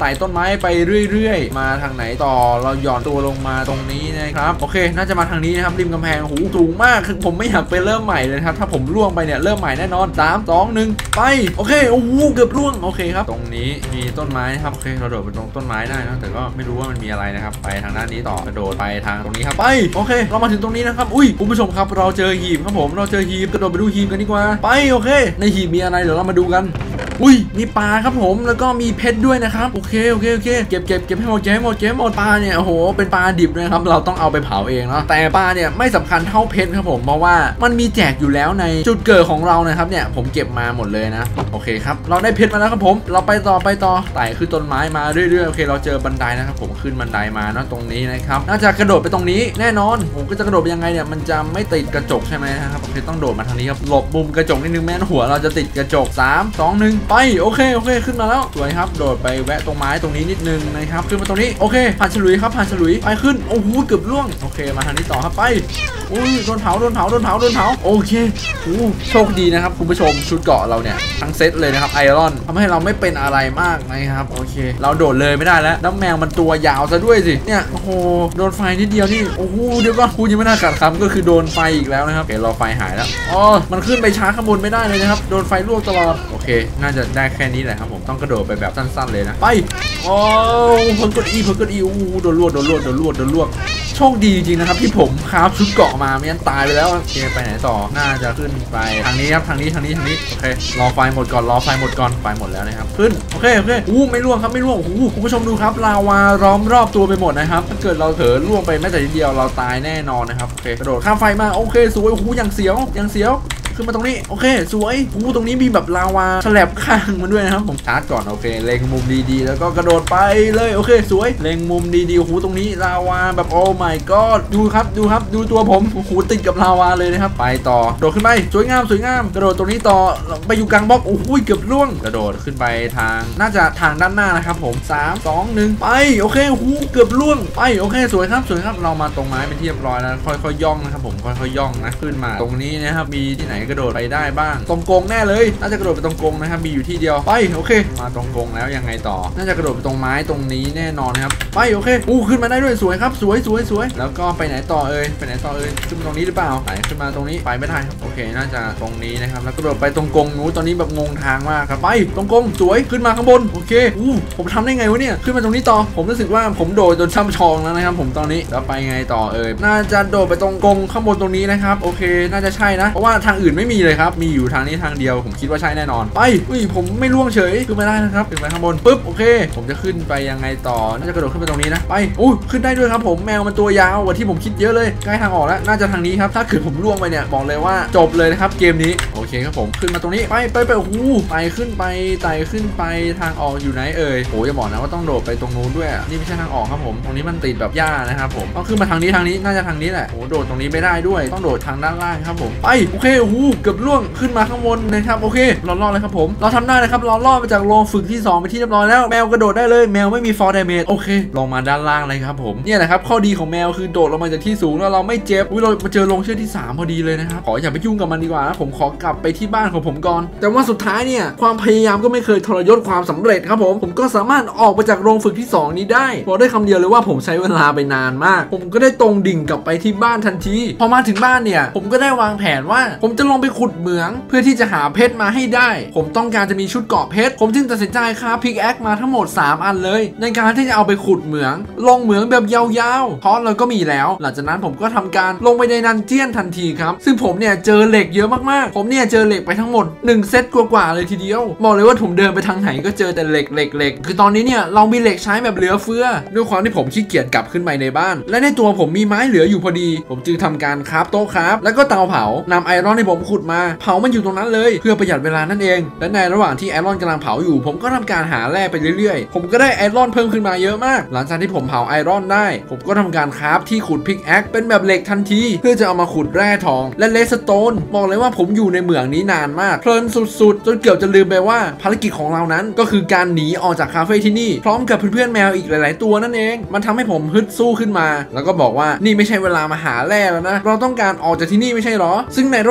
[SPEAKER 1] ต่ต้นไม้ไปเรื่อยๆมาทางไหนต่อเราหย่อนตัวลงมาตรงนี้นะครับโอเคน่าจะมาทางนี้นะครับริมกำแพงหูสูงมากคือผมไม่อยากไปเริ่มใหม่เลยครับถ้าผมล่วงไปเนี่ยเริ่มใหม่แน่นอนสามสองหนึ่งไปโอเคโอ้โหเกือบล่วงโอเคครับตรงนี้มีต้นไม้ครับโอเคเราโดดไปตรงต้นไม้ได้นะแต่ก็ไม่รู้ว่ามันมีอะไรนะครับไปทางด้านนี้ต่อกระโดดไปทางตรงนี้ครับไปโอเคเรามาถึงตรงนี้นะครับอุ้ยคุณผู้ชมครับเราเจอหีบครับผมเราเจอหีบกระโดดไปดูหีบกันดีกว่าไปโอเคในหีบมีอะไรเดี๋ยวเรามาดูกันอุ้ยมีปลาครับผมแล้วก็มีเพชรด้วยนะครับโอเคโอเคโอเคเก็บเก็บเก็บให้หมดเก็บให้หมดเก็บให้หมดปลาเนี่ยโอ้โหเป็นปลาดิบนะครับเราต้องเอาไปเผาเองเนาะแต่ปลาเนี่ยไม่สำคัญเท่าเพชรครับผมเพราะว่ามันมีแจกอยู่แล้วในจุดเกิดของเรานะครับเนี่ยผมเก็บมาหมดเลยนะโอเคครับเราได้เพชรมาแล้วครับผมเราไปต่อไปต่อไต่ขึ้นต้นไม้มาเรื่อยๆโอเคเราเจอบันไดนะครับผมขึ้นบันไดมาเนาะตรงนี้นะครับน่าจะกระโดดไปตรงนี้แน่นอนผมก็จะกระโดดไปยังไงเนี่ยมันจะไม่ติดกระจกใช่ไหมนะครับโอเคต้องโดดมาทางนี้ครับหลบมุมกระจกนิดนึงแม้หัวเราจะติดกระจกสาม สอง หนึ่งไปโอเคโอเคขึ้นมาแล้วสวยครับโดดไปแวะตรงไม้ตรงนี้นิดนึงนะครับขึ้นมาตรงนี้โอเคผ่านฉลุยครับผ่านฉลุยไปขึ้นโอ้โหเกือบล่วงโอเคมาทางนี้ต่อครับไปอุ้ยโดนเผาโดนเผาโดนเผาโดนเผาโอเคโอ้โชคดีนะครับคุณผู้ชมชุดเกาะเราเนี่ยทั้งเซตเลยนะครับไอรอนทำให้เราไม่เป็นอะไรมากนะครับโอเคเราโดดเลยไม่ได้แล้วน้ำแมวมันตัวยาวซะด้วยสิเนี่ยโอ้โหโดนไฟนิดเดียวนี่โอ้โหเดี๋ยวก่อนกูยังไม่น่ากัดคำก็คือโดนไฟอีกแล้วนะครับเดี๋ยวรอไฟหายแล้วอ๋อมันขึ้นไปช้าข้างบนไม่ได้เลยนะครับโดนไฟลวกตลอดโอเคน่าจะได้แค่นี้แหละครับผมต้องกระโดดไปแบบสั้นๆเลยนะไปโอ้เพิ่งกดอีเพิ่งกดอีโอ้โดนลวกโดนลวกโดนลวกโดนลวกโชคดีจริงนะครับที่ผมคราฟชุดเกาะมาไม่งั้นตายไปแล้วโอเคไปไหนต่อน่าจะขึ้นไปทางนี้ครับทางนี้ทางนี้ทางนี้โอเครอไฟหมดก่อนรอไฟหมดก่อนไฟหมดแล้วนะครับขึ้นโอเคโอเคอู้ไม่ล่วงครับไม่ล่วงโอ้คุณผู้ชมดูครับลาวาล้อมรอบตัวไปหมดนะครับถ้าเกิดเราเผลอล่วงไปแม้แต่นิดเดียวเราตายแน่นอนนะครับโอเคกระโดดข้ามไฟมาโอเคสวยโอ้โหอย่างเสียวอย่างเสียวขึ้นมาตรงนี้โอเคสวยโอ้ตรงนี้มีแบบลาวาฉลับข้างมันด้วยนะครับผมชาร์จก่อนโอเคเล็งมุมดีๆแล้วก็กระโดดไปเลยโอเคสวยเล็งมุมดีๆโอ้โหตรงนี้ลาวาแบบโอ้ my god ดูครับดูครับดูตัวผมโอ้โหติดกับลาวาเลยนะครับไปต่อโดดขึ้นไปสวยงามสวยงามกระโดดตรงนี้ต่อไปอยู่กลางบล็อกโอ้โหเกือบล่วงกระโดดขึ้นไปทางน่าจะทางด้านหน้านะครับผมสาม สอง หนึ่งไปโอเคโอ้โหเกือบล่วงไปโอเคสวยครับสวยครับเรามาตรงไม้เป็นที่เรียบร้อยแล้วค่อยๆย่องนะครับผมค่อยๆย่องนะขึ้นมาตรงนี้นะครับมีที่ไหนกระโดดไปได้บ้างตรงกงแน่เลยน่าจะกระโดดไปตรงกงนะครับมีอยู่ที่เดียวไปโอเคมาตรงกงแล้วยังไงต่อน่าจะกระโดดไปตรงไม้ตรงนี้แน่นอนครับไปโอเคอู้ขึ้นมาได้ด้วยสวยครับสวยสวยสวยแล้วก็ไปไหนต่อเอ่ยไปไหนต่อเอ่ยขึ้นตรงนี้หรือเปล่าไปขึ้นมาตรงนี้ไปไม่ได้ครับโอเคน่าจะตรงนี้นะครับแล้วกระโดดไปตรงกงนู้นตอนนี้แบบงงทางมากครับไปตรงกงสวยขึ้นมาข้างบนโอเคอู้ผมทำได้ไงวะเนี่ยขึ้นมาตรงนี้ต่อผมรู้สึกว่าผมโดดจนช่ำชองแล้วนะครับผมตอนนี้แล้วไปไงต่อเอ่ยน่าจะโดดไปตรงกงข้างบนตรงนี้นะครับโอเคน่าจะใช่นะเพราะว่าทางอื่นไม่มีเลยครับมีอยู่ทางนี้ทางเดียวผมคิดว่าใช่แน่นอนไปอุ้ยผมไม่ล่วงเฉยขึ้นมาได้นะครับขึ้นไปข้างบนปุ๊บโอเคผมจะขึ้นไปยังไงต่อน่าจะกระโดดขึ้นไปตรงนี้นะไปอู้ขึ้นได้ด้วยครับผมแมวมันตัวยาวกว่าที่ผมคิดเยอะเลยใกล้ทางออกแล้วน่าจะทางนี้ครับถ้าเกิดผมล่วงไปเนี่ยบอกเลยว่าจบเลยนะครับเกมนี้โอเคครับผมขึ้นมาตรงนี้ไปไปไปโอ้โหไปขึ้นไปไต่ขึ้นไปทางออกอยู่ไหนเอ่ยโอ้ยอย่าบอกนะว่าต้องโดดไปตรงนู้นด้วยนี่ไม่ใช่ทางออกครับผมตรงนี้มันติดแบบหญ้านะครับผมต้องขึ้นมาทางนี้ทางนี้น่าจะทางนี้แหละโอ้โดดตรงนี้ไม่ได้ด้วยต้องโดดทางด้านล่างครับผมไปโอเคโอ้โหเกือบล่วงขึ้นมาข้างบนนะครับโอเคเรารอดเลยครับผมเราทำได้นะครับเรารอดมาจากโรงฝึกที่สองไปที่เรียบร้อยแล้วแมวกระโดดได้เลยแมวไม่มีฟอร์ดเมจโอเคลงมาด้านล่างเลยครับผมเนี่ยแหละครับข้อดีของแมวคือโดดลงมาจากที่สูงแล้วเราไม่เจ็บอุ้ยเรามาเจอโรงเชือดที่สามพอดีเลยนะครับขออย่าไปยุ่งกับมันดีกว่านะผมขอกลับไปที่บ้านของผมก่อนแต่ว่าสุดท้ายเนี่ยความพยายามก็ไม่เคยทรยศความสำเร็จครับผมผมก็สามารถออกมาจากโรงฝึกที่สองนี้ได้บอกได้คำเดียวเลยว่าผมใช้เวลาไปนานมากผมก็ได้ตรงดิ่งกลับไปที่บ้านทันทีพอมาถึงบ้านเนี่ยผมก็ได้วางแผนว่าผมจะลงไปขุดเหมืองเพื่อที่จะหาเพชรมาให้ได้ผมต้องการจะมีชุดเกราะเพชรผมจึงตัดสินใจคราฟพิกแอคมาทั้งหมดสามอันเลยในการที่จะเอาไปขุดเหมืองลงเหมืองแบบยาวๆเพราะเราก็มีแล้วหลังจากนั้นผมก็ทำการลงไปในดันเจี้ยนทันทีครับซึ่งผมเนี่ยเจอเหล็กเยอะมากๆผมเนี่ยเจอเหล็กไปทั้งหมดหนึ่งเซตกว่าๆเลยทีเดียวบอกเลยว่าผมเดินไปทางไหนก็เจอแต่เหล็กเหล็กเหล็กคือตอนนี้เนี่ยเรามีเหล็กใช้แบบเหลือเฟือด้วยความที่ผมขี้เกียจกลับขึ้นไปในบ้านและในตัวผมมีไม้เหลืออยู่พอดีผมจึงทำการคราฟโต๊ะคราฟแล้วก็เตาเผานำไอรอนที่ผมขุดมาเผามันอยู่ตรงนั้นเลยเพื่อประหยัดเวลานั่นเองและในระหว่างที่ไอรอนกำลังเผาอยู่ผมก็ทำการหาแร่ไปเรื่อยๆผมก็ได้ไอรอนเพิ่มขึ้นมาเยอะมากหลังจากที่ผมเผาไอรอนได้ผมก็ทำการคราฟที่ขุดพิกแอคเป็นแบบเหล็กทันทีเพื่อจะเอามาขุดแร่ทองและเลสโตนบอกเลยว่าผมอยู่ในเหมืองนี้นานมากเพลินสุดๆจนเกือบจะลืมไปว่าภารกิจของเรานั้นก็คือการหนีออกจากคาเฟ่ที่นี่พร้อมกับเพื่อนๆแมวอีกหลายๆตัวนั่นเองมันทำให้ผมฮึดสู้ขึ้นมาแล้วก็บอกว่านี่ไม่ใช่เวลามาหาแร่แล้วนะเราต้องการออกจากที่นี่ไม่ใช่หรอซึ่งในระหว่างทางที่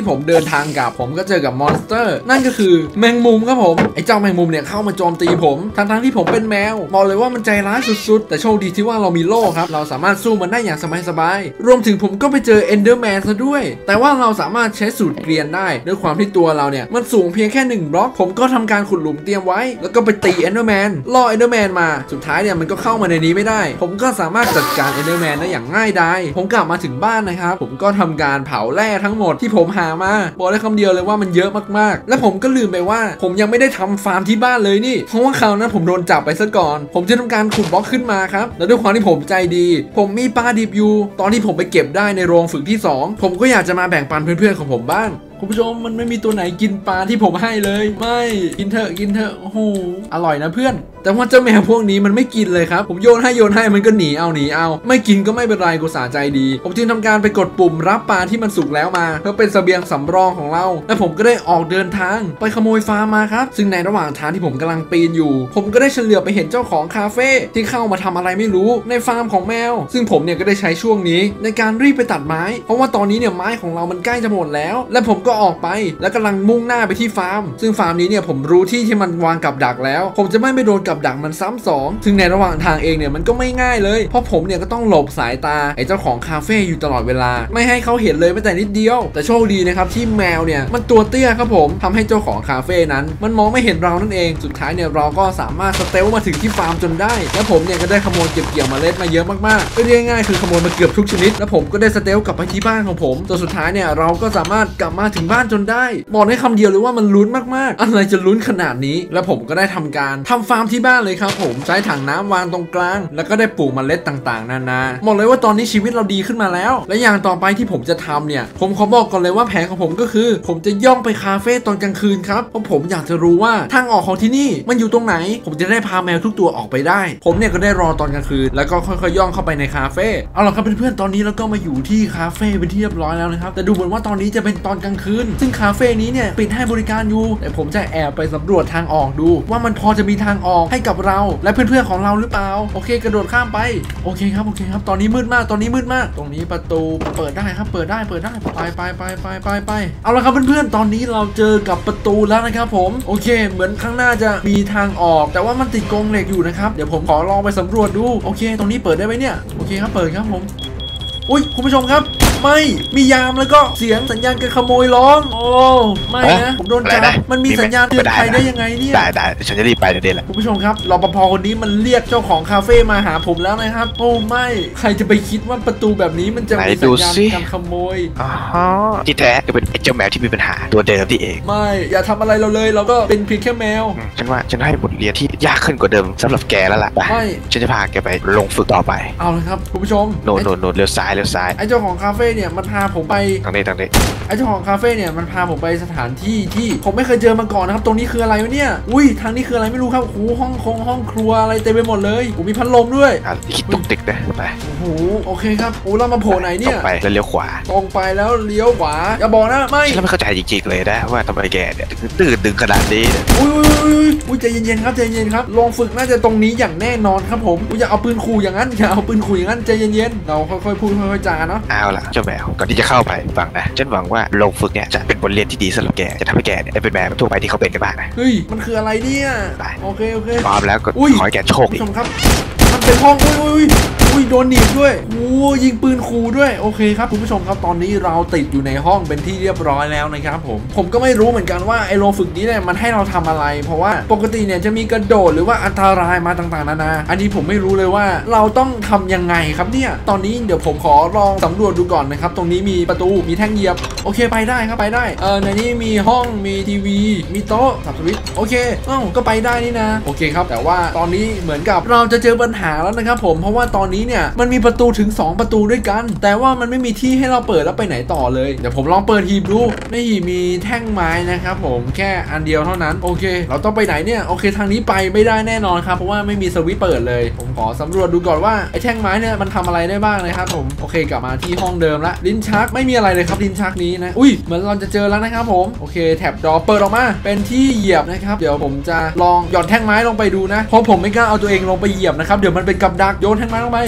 [SPEAKER 1] ที่ผมเดินทางกลับผมก็เจอกับมอนสเตอร์นั่นก็คือแมงมุมครับผมไอ้เจ้าแมงมุมเนี่ยเข้ามาโจมตีผมทั้งทั้งที่ผมเป็นแมวบอกเลยว่ามันใจร้ายสุดๆแต่โชคดีที่ว่าเรามีโล่ครับเราสามารถสู้มันได้อย่างสบายๆรวมถึงผมก็ไปเจอเอนเดอร์แมนซะด้วยแต่ว่าเราสามารถใช้สูตรเกรียนได้ด้วยความที่ตัวเราเนี่ยมันสูงเพียงแค่หนึ่งบล็อกผมก็ทำการขุดหลุมเตรียมไว้แล้วก็ไปตีเอนเดอร์แมนล่อเอนเดอร์แมนมาสุดท้ายเนี่ยมันก็เข้ามาในนี้ไม่ได้ผมก็สามารถจัดการเอนเดอร์แมนได้อย่างง่ายดายผมกลับมาถึงบ้านนะครับผมก็ทำการเผาแร่ทั้งหมดที่ผมหามาบอกได้คำเดียวเลยว่ามันเยอะมากๆและผมก็ลืมไปว่าผมยังไม่ได้ทำฟาร์มที่บ้านเลยนี่เพราะว่าคราวนั้นผมโดนจับไปซะก่อนผมจะทำการขุดบล็อกขึ้นมาครับแล้วด้วยความที่ผมใจดีผมมีปลาดิบอยู่ตอนที่ผมไปเก็บได้ในโรงฝึกที่สองผมก็อยากจะมาแบ่งปันเพื่อนๆของผมบ้างคุณผู้ชมมันไม่มีตัวไหนกินปลาที่ผมให้เลยไม่กินเถอะกินเถอะโอ้โหอร่อยนะเพื่อนแต่ว่าเจ้าแมวพวกนี้มันไม่กินเลยครับผมโยนให้โยนให้มันก็หนีเอาหนีเอาไม่กินก็ไม่เป็นไรกูสาใจดีผมจึงทำการไปกดปุ่มรับปลาที่มันสุกแล้วมาเพื่อเป็นเสบียงสำรองของเราและผมก็ได้ออกเดินทางไปขโมยฟาร์มมาครับซึ่งในระหว่างทางที่ผมกำลังปีนอยู่ผมก็ได้เฉลียวไปเห็นเจ้าของคาเฟ่ที่เข้ามาทำอะไรไม่รู้ในฟาร์มของแมวซึ่งผมเนี่ยก็ได้ใช้ช่วงนี้ในการรีบไปตัดไม้เพราะว่าตอนนี้เนี่ยไม้ของเรามันใกล้จะหมดแล้วและผมก็ออกไปและกำลังมุ่งหน้าไปที่ฟาร์มซึ่งฟาร์มนี้เนี่ยผมรู้ที่ที่มันวางกับดักแล้วผมจะไม่ไปโดนกับดักมันซ้ำสองซึ่งในระหว่างทางเองเนี่ยมันก็ไม่ง่ายเลยเพราะผมเนี่ยก็ต้องหลบสายตาไอ้เจ้าของคาเฟ่อยู่ตลอดเวลาไม่ให้เขาเห็นเลยแม้แต่นิดเดียวแต่โชคดีนะครับที่แมวเนี่ยมันตัวเตี้ยครับผมทำให้เจ้าของคาเฟ่นั้นมันมองไม่เห็นเรานั่นเองสุดท้ายเนี่ยเราก็สามารถสเตลมาถึงที่ฟาร์มจนได้และผมเนี่ยก็ได้ขโมยเก็บเกี่ยวเมล็ดมาเยอะมากๆเรียกง่ายๆคือขโมยมาเกือบทุกชนิดและผมก็ได้สเตลกลับไปที่บ้านของผมจนสุดท้ายเนี่ยเราก็สามารถกลับมาถึงบ้านจนได้บอกได้คำเดียวเลยว่ามันลุ้นมากๆอะไรจะลุ้นขนาดนี้และผมก็ได้ทำการทำฟาร์มที่บ้านเลยครับผมใช้ถังน้ำวางตรงกลางแล้วก็ได้ปลูกเมล็ดต่างๆนานาบอกเลยว่าตอนนี้ชีวิตเราดีขึ้นมาแล้วและอย่างต่อไปที่ผมจะทำเนี่ยผมขอบอกก่อนเลยว่าแผนของผมก็คือผมจะย่องไปคาเฟ่ตอนกลางคืนครับเพราะผมอยากจะรู้ว่าทางออกของที่นี่มันอยู่ตรงไหนผมจะได้พาแมวทุกตัวออกไปได้ผมเนี่ยก็ได้รอตอนกลางคืนแล้วก็ค่อยๆย่องเข้าไปในคาเฟ่เอาล่ะครับเพื่อนๆตอนนี้เราก็มาอยู่ที่คาเฟ่เป็นที่เรียบร้อยแล้วนะครับแต่ดูเหมือนว่าตอนนี้จะเป็นตอนกลางคืนซึ่งคาเฟ่นี้เนี่ยปิดให้บริการอยู่แต่ผมจะแอบไปสำรวจทางออกดูว่ามันพอจะมีทางออกให้กับเราและเพื่อนๆของเราหรือเปล่าโอเคกระโดดข้ามไปโอเคครับโอเคครับตอนนี้มืดมากตอนนี้มืดมากตรงนี้ประตูเปิดได้ครับเปิดได้เปิดได้ไปไปไปไปไปไปเอาละครับเพื่อนๆตอนนี้เราเจอกับประตูแล้วนะครับผมโอเคเหมือนข้างหน้าจะมีทางออกแต่ว่ามันติดกรงเหล็กอยู่นะครับเดี๋ยวผมขอลองไปสำรวจดูโอเคตรงนี้เปิดได้ไหมเนี่ยโอเคครับเปิดครับผมอุ้ยคุณผู้ชมครับไม่มียามแล้วก็เสียงสัญญาณการขโมยร้องโอ้ไม่นะผมโดนจับมันมีสัญญาณเตือนภัยได้ยังไงเนี่ย
[SPEAKER 2] ได้ได้ฉันจะรีบไปเดี๋ยวนี้แหละ
[SPEAKER 1] คุณผู้ชมครับรปภคนนี้มันเรียกเจ้าของคาเฟ่มาหาผมแล้วนะครับโอ้ไม่ใครจะไปคิดว่าประตูแบบนี้มันจะมีสัญญาณการขโมย
[SPEAKER 2] อ๋อที่แท้ก็เป็นเจ้าแมวที่มีปัญหาตัวเดิมที่เอง
[SPEAKER 1] ไม่อย่าทำอะไรเราเลยเราก็เป็นเพียงแค่แมว
[SPEAKER 2] ฉันว่าฉันให้บทเรียนที่ยากขึ้นกว่าเดิมสำหรับแกแล้วล่ะ
[SPEAKER 1] ไม่
[SPEAKER 2] ฉันจะพาแกไปลงฝึกต่อไป
[SPEAKER 1] เอาเลยครับคุณผู้ชม
[SPEAKER 2] โน่นโน่นโน่นเลี้ยวซ้ายเลี้ยวซ้าย
[SPEAKER 1] ไอ้เจ้าของคาเฟ่เนี่ยมันพาผมไป
[SPEAKER 2] ทางนี้ทางนี้
[SPEAKER 1] ไอ้เจ้าของคาเฟ่เนี่ยมันพาผมไปสถานที่ที่ผมไม่เคยเจอมาก่อนนะครับตรงนี้คืออะไรวะเนี่ยอุ้ยทางนี้คืออะไรไม่รู้ครับโอ้โหห้องคงห้องครัวอะไรเต็มไปหมดเลยผมมีพัดลมด้วย
[SPEAKER 2] อ่ะคิดตุกติกนะไป
[SPEAKER 1] โอ้โหโอเคครับโอ้เรามาโผล่ไหนเนี่ย
[SPEAKER 2] ตรงไปแล้วเลี้ยวขวา
[SPEAKER 1] ตรงไปแล้วเลี้ยวขวาอย่าบอกนะไม่
[SPEAKER 2] ฉันไม่เข้าใจจริงๆเลยนะว่าทำไมแกเนี่ยถึงตื่นดึงขนาดนี้
[SPEAKER 1] อุ้ยอุ้ยอุ้ยใจเย็นๆครับใจเย็นๆครับลงฝึกน่าจะตรงนี้อย่างแน่นอนครับผมอย่าเอาปืนขู่อย่างนั้นอย่าเอาปืนขู่อย่างนั้นใจเย็นๆเราค่อยๆพูดค่อยๆจาเนาะ
[SPEAKER 2] เอาล่ะเจ้าแมวก่อนที่จะเข้าไปฟังนะฉันหวังว่าลงฝึกเนี่ยจะเป็นบทเรียนที่ดีสำหรับแกจะทำให้แกเนี่ยได้เป็นแมวทั่วไปที่เขาเป็นกันบ้างนะ
[SPEAKER 1] เฮ้ยมันคืออะไรเนี่ยโอเคโอเค
[SPEAKER 2] พร้อมแล้วก็ขอให้แกโชคดี
[SPEAKER 1] ผู้ชมครับมันเป็นห้องอุ้ยอุ้ยอุ้ยโดนหนีบด้วยโอ้ยิงปืนขู่ด้วยโอเคครับคุณผู้ชมครับตอนนี้เราติดอยู่ในห้องเป็นที่เรียบร้อยแล้วนะครับผมผมก็ไม่รู้เหมือนกันว่าไอ้โรงฝึกนี้เนี่ยมันให้เราทำอะไรเพราะว่าปกติเนี่ยจะมีกระโดดหรือว่าอันตรายมาต่างๆนานาอันนี้ผมไม่รู้เลยว่าเราต้องทำยังไงครับเนี่ยตอนนี้เดี๋ยวผมขอลองสำรวจดูก่อนนะครับตรงนี้มีประตูมีแท่งเหยียบโอเคไปได้ครับไปได้เออในนี้มีห้องมีทีวีมีโต๊ะสับสวิตช์โอเคอ้าวก็ไปได้นี่นะโอเคครับแต่ว่าตอนนี้เหมือนกับเราจะเจอปัญหาแล้วนะครับผมเพราะว่าตอนนี้เนี่ยมันมีประตูถึงสองประตูด้วยกันแต่ว่ามันไม่มีที่ให้เราเปิดแล้วไปไหนต่อเลยเดี๋ยวผมลองเปิดหีบดูในหีบมีแท่งไม้นะครับผมแค่อันเดียวเท่านั้นโอเคเราต้องไปไหนเนี่ยโอเคทางนี้ไปไม่ได้แน่นอนครับเพราะว่าไม่มีสวิตช์เปิดเลยผมขอสำรวจดูก่อนว่าไอ้แท่งไม้เนี่ยมันทำอะไรได้บ้างนะครับผมโอเคกลับมาที่ห้องเดิมละลิ้นชักไม่มีอะไรเลยครับลิ้นชักนี้นะอุ้ยเหมือนเราจะเจอแล้วนะครับผมโอเคแท็บดอเปิดออกมาเป็นที่เหยียบนะครับเดี๋ยวผมจะลองหย่อนแท่งไม้ลงไปดูนะเพราะผมไม่กล้าเอาตัวเองลงไปเหยียบนะครับเดี๋ยวมันเป็นกับดักโยนแท่งไม้ลงไป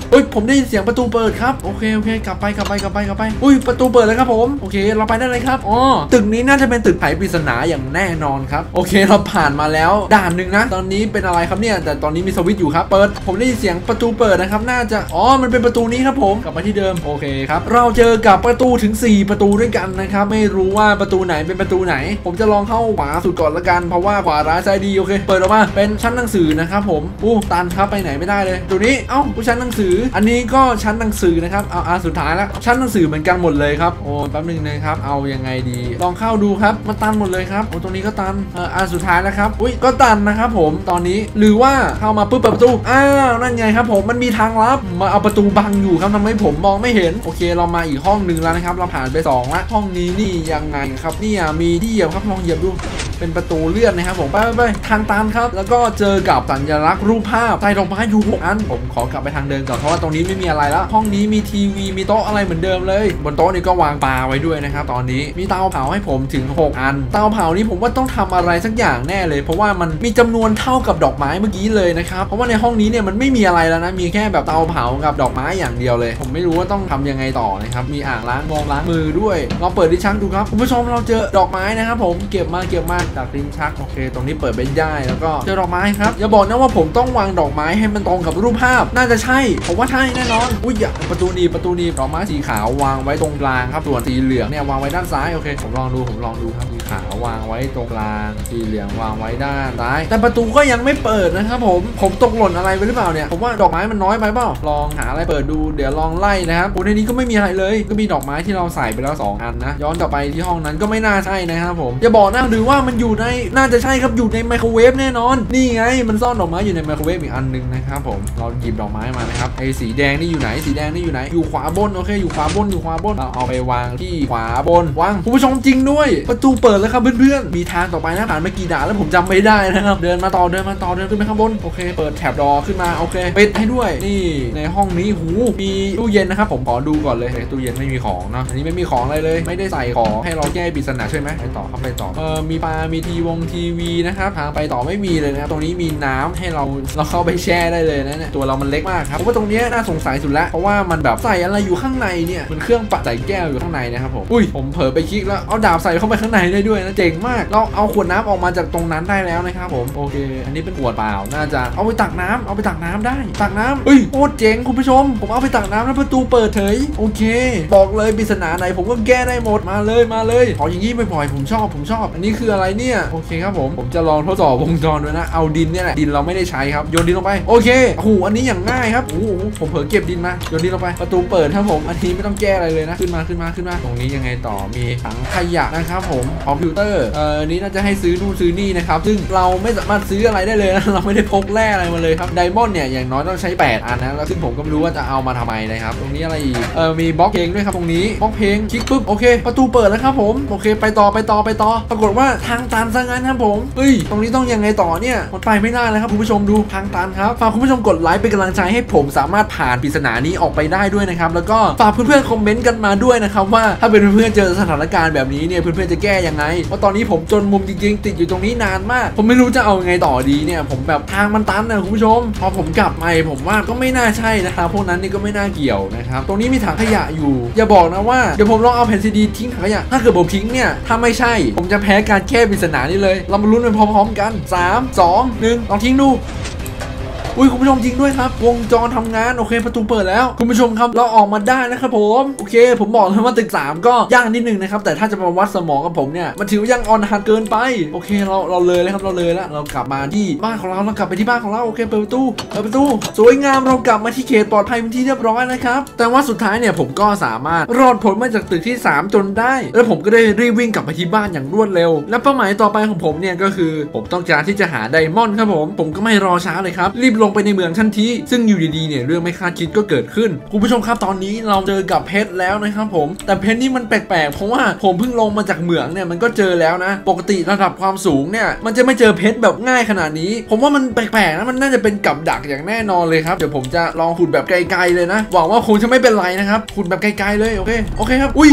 [SPEAKER 1] เฮ้ยผมได้ยินเสียงประตูเปิดครับโอเคโอเคกลับไปกลับไปกลับไปกลับไปอุ้ยประตูเปิดแล้วครับผมโอเคเราไปได้เลยครับอ๋อตึกนี้น่าจะเป็นตึกไขปริศนาอย่างแน่นอนครับโอเคเราผ่านมาแล้วด่านหนึ่งนะตอนนี้เป็นอะไรครับเนี่ยแต่ตอนนี้มีสวิตช์อยู่ครับเปิดผมได้ยินเสียงประตูเปิดนะครับน่าจะอ๋อมันเป็นประตูนี้ครับผมกลับมาที่เดิมโอเคครับเราเจอกับประตูถึงสี่ประตูด้วยกันนะครับไม่รู้ว่าประตูไหนเป็นประตูไหนผมจะลองเข้าขวาสุดก่อนละกันเพราะว่าขวาร้ายซ้ายดีโอเคเปิดออกมาเป็นชั้นหนังสือนะครับผมอู้ตันครับไปไหนไม่ได้เลยตัวนี้เอ้าชั้นหนังสืออันนี้ก็ชั้นหนังสือนะครับเอาอาสุดท้ายแล้วชั้นหนังสือเหมือนกันหมดเลยครับโอ้แป๊บนึงนะครับเอายังไงดีลองเข้าดูครับมันตันหมดเลยครับโอ้ตรงนี้ก็ตันเอออาสุดท้ายแล้วครับอุ้ยก็ตันนะครับผมตอนนี้หรือว่าเข้ามาปุ๊บเปิดประตูอ้าวนั่นไงครับผมมันมีทางลับมาเอาประตูบังอยู่ครับทำให้ผมมองไม่เห็นโอเคเรามาอีกห้องหนึ่งแล้วนะครับเราผ่านไปสองละห้องนี้นี่ยังไงครับเนี่ยมีที่เหยียบครับลองเหยียบดูเป็นประตูเลื่อนนะครับผมไปไปทางตันครับแล้วก็เจอกับสัญลักษณ์รูปภาพใส่ดอกไม้อยู่หกอันผมขอกลับไปทางเดิมก่อนเพราะว่าตรงนี้ไม่มีอะไรแล้วห้องนี้มีทีวีมีโต๊ะอะไรเหมือนเดิมเลยบนโต๊ะนี้ก็วางปลาไว้ด้วยนะครับตอนนี้มีเตาเผาให้ผมถึงหกอันเตาเผานี้ผมว่าต้องทำอะไรสักอย่างแน่เลยเพราะว่ามันมีจำนวนเท่ากับดอกไม้เมื่อกี้เลยนะครับเพราะว่าในห้องนี้เนี่ยมันไม่มีอะไรแล้วนะมีแค่แบบเตาเผากับดอกไม้อย่างเดียวเลยผมไม่รู้ว่าต้องทำยังไงต่อนะครับมีอ่างล้างมองล้างมือด้วยเราเปิดดิชักดูครับคุณผู้ชมเราเจอดอกไม้นะครับผมเก็บมาเก็บมาจากดิชักโอเคตรงนี้เปิดไม่ได้แล้วก็เจอดอกไม้ครับอย่าบอกนะว่าผมต้องวางดอกไม้ให้มันตรงกับรูปภาพน่าจะใช่ผมว่าใช่แน่นอนอุ้ยอย่าประตูนี้ประตูนี้ดอกไม้สีขาววางไว้ตรงกลางครับส่วนสีเหลืองเนี่ยวางไว้ด้านซ้ายโอเคผมลองดูผมลองดูครับสีขาววางไว้ตรงกลางสีเหลืองวางไว้ด้านซ้ายแต่ประตูก็ยังไม่เปิดนะครับผมผมตกหล่นอะไรไปหรือเปล่าเนี่ยผมว่าดอกไม้มันน้อยไปเปล่าลองหาอะไรเปิดดูเดี๋ยวลองไล่นะครับโอ้ในนี้ก็ไม่มีอะไรเลยก็มีดอกไม้ที่เราใส่ไปแล้วสองอันนะย้อนกลับไปที่ห้องนั้นก็ไม่น่าใช่นะครับผมอย่าบอกนะหรือว่ามันอยู่ในน่าจะใช่ครับอยู่ในไมโครเวฟแน่นอนนี่ไงมันซ่อนดอกไม้อยู่ในไมโครเวฟอีกอันนึงนะครับผมเราหยิบดอกไม้มานะครับไอ้สีแดงนี่อยู่ไหนสีแดงนี่อยู่ไหนอยู่ขวาบนโอเคอยู่ขวาบนอยู่ขวาบนเราเอาไปวางที่ขวาบนวางคุณผู้ชมจริงด้วยประตูเปิดแล้วครับเพื่อนๆมีทางต่อไปนะผ่านไปกี่ด่านแล้วผมจำไม่ได้นะครับเดินมาต่อเดินมาต่อเดินขึ้นไปข้างบนโอเคเปิดแถบดอขึ้นมาโอเคปิดให้ด้วยนี่ในห้องนี้หูมีตู้เย็นนะครับผมขอดูก่อนเลยตู้เย็นไม่มีของเนาะอันนี้ไม่มีของอะไรเลยไม่ได้ใส่ของให้เราแก้ปริศนาใช่ไหมไปต่อครับไปต่อเออมีปลามีทีวงทีวีนะครับทางไปต่อไม่มีเลยนะครับตรงนี้มีน้ำให้เราเราเข้าไปแช่ได้เลยนะเนี่ยตัวเรามันเล็กมากครับผมว่าตรงนี้น่าสงสัยสุดแล้วเพราะว่ามันแบบใส่อะไรอยู่ข้างในเนี่ยมันเครื่องปะใส่แก้วอยู่ข้างในนะครับผมอุ้ยผมเผลอไปคลิกแล้วเอาดาบใส่เข้าไปข้างในได้ด้วยนะเจ๋งมากเราเอาขวดน้ำออกมาจากตรงนั้นได้แล้วนะครับผมโอเคอันนี้เป็นขวดเปล่าน่าจะเอาไปตักน้ำเอาไปตักน้ำได้ตักน้ำเฮ้ยโคตรเจ๋งคุณผู้ชมผมเอาไปตักน้ำแล้วประตูเปิดเฉยโอเคบอกเลยปริศนาไหนผมก็แก้ได้หมดมาเลยมาเลยขออย่างนี้บ่อยๆผมชอบผมชอบอันนี้คืออะไรเนี่ยโอเคครับผมผมจะลองทดสอบวงจรด้วยนะเอาดินเนี่ยแหละดินเราไม่ได้ใช้ครับโยนดินลงไปโอเคโอ้โหอันนี้อย่างง่ายครับโอ้โหผมเผลอเก็บดินมาโยนดินลงไปประตูเปิดครับผมอันนี้ไม่ต้องแก้อะไรเลยนะขึ้นมาขึ้นมาขึ้นมาตรงนี้ยังไงต่อมีถังขยะนะครับผมคอมพิวเตอร์เอ่อนี้น่าจะให้ซื้อนู่นซื้อนี่นะครับซึ่งเราไม่สามารถซื้ออะไรได้เลยนะเราไม่ได้พกแร่อะไรมาเลยครับไดมอนด์เนี่ยอย่างน้อยต้องใช้แปดอันนะแล้วซึ่งผมก็ไม่รู้ว่าจะเอามาทำไมนะครับตรงนี้อะไรอีกเออมีบล็อกเพลงด้วยครับตรงนี้บล็อกเพลงคลิกปุ๊บโอเคประตูเปิดแล้วครับผมโอเคไปต่อไปต่อไปต่อปรากฏว่าทางตันซะงั้นครับผมเฮ้ยตรงนี้ต้องยังไงต่อเนี่ยมันไปไม่ได้เลยครับคุณผู้ชมดูทางตันครับฝากคุณผู้ชมกดไลค์เป็นกำลังใจให้ผมสามารถผ่านปริศนานี้ออกไปได้ด้วยนะครับแล้วก็ฝากเพื่อนๆคอมเมนต์กันมาด้วยนะครับว่าถ้าเป็นเพื่อนๆเจอสถานการณ์แบบนี้เนี่ยเพื่อนๆจะแก้ยังไงเพราะตอนนี้ผมจนมุมจริงๆติดอยู่ตรงนี้นานมากผมไม่รู้จะเอายังไงต่อดีเนี่ยผมแบบทางมันตันนะคุณผู้ชมพอผมกลับมาผมว่าก็ไม่น่าใช่นะครับพวกนั้นนี่ก็ไม่น่าเกี่ยวนะครับตรงนี้มีถังขยะอยู่อย่าบอกนะว่าเดี๋ยวผมลองเอาแผ่นซีดีทิ้งถังขยะถ้าเกิดผมทิ้งเนี่ยถ้าไม่ใช่ผมจะแพ้การแก้ปริศนานี้เลยเรามาลุ้นไปพร้อมๆกันสาม สอง หนึ่งลองทิ้งดูอุ้ยคุณผู้ชมจริงด้วยครับวงจรทำงานโอเคประตูเปิดแล้วคุณผู้ชมครับเราออกมาได้นะครับผมโอเคผมบอกเลยว่าตึกสามก็ยากนิดนึงนะครับแต่ถ้าจะมาวัดสมองกับผมเนี่ยมันถือว่ายังอ่อนหัดเกินไปโอเคเราเราเลยเลยครับเราเลยแล้วเรากลับมาที่บ้านของเราเรากลับไปที่บ้านของเราโอเคเปิดประตูเปิดประตูสวยงามเรากลับมาที่เขตปลอดภัยเป็นที่เรียบร้อยนะครับแต่ว่าสุดท้ายเนี่ยผมก็สามารถรอดพ้นมาจากตึกที่สามจนได้แล้วผมก็ได้รีบวิ่งกลับไปที่บ้านอย่างรวดเร็วและเป้าหมายต่อไปของผมเนี่ยก็คือผมต้องการที่จะหาไดมอนด์ครับผมผมก็ไม่รอช้าเลยครับรีบลงไปในเมืองทันทีซึ่งอยู่ดีๆเนี่ยเรื่องไม่คาดคิดก็เกิดขึ้นคุณผู้ชมครับตอนนี้เราเจอกับเพชรแล้วนะครับผมแต่เพชรนี่มันแปลกๆเพราะว่าผมเพิ่งลงมาจากเหมืองเนี่ยมันก็เจอแล้วนะปกติระดับความสูงเนี่ยมันจะไม่เจอเพชรแบบง่ายขนาดนี้ผมว่ามันแปลกๆนะมันน่าจะเป็นกับดักอย่างแน่นอนเลยครับเดี๋ยวผมจะลองขุดแบบไกลๆเลยนะหวังว่าคงจะไม่เป็นไรนะครับขุดแบบไกลๆเลยโอเคโอเคครับอุ้ย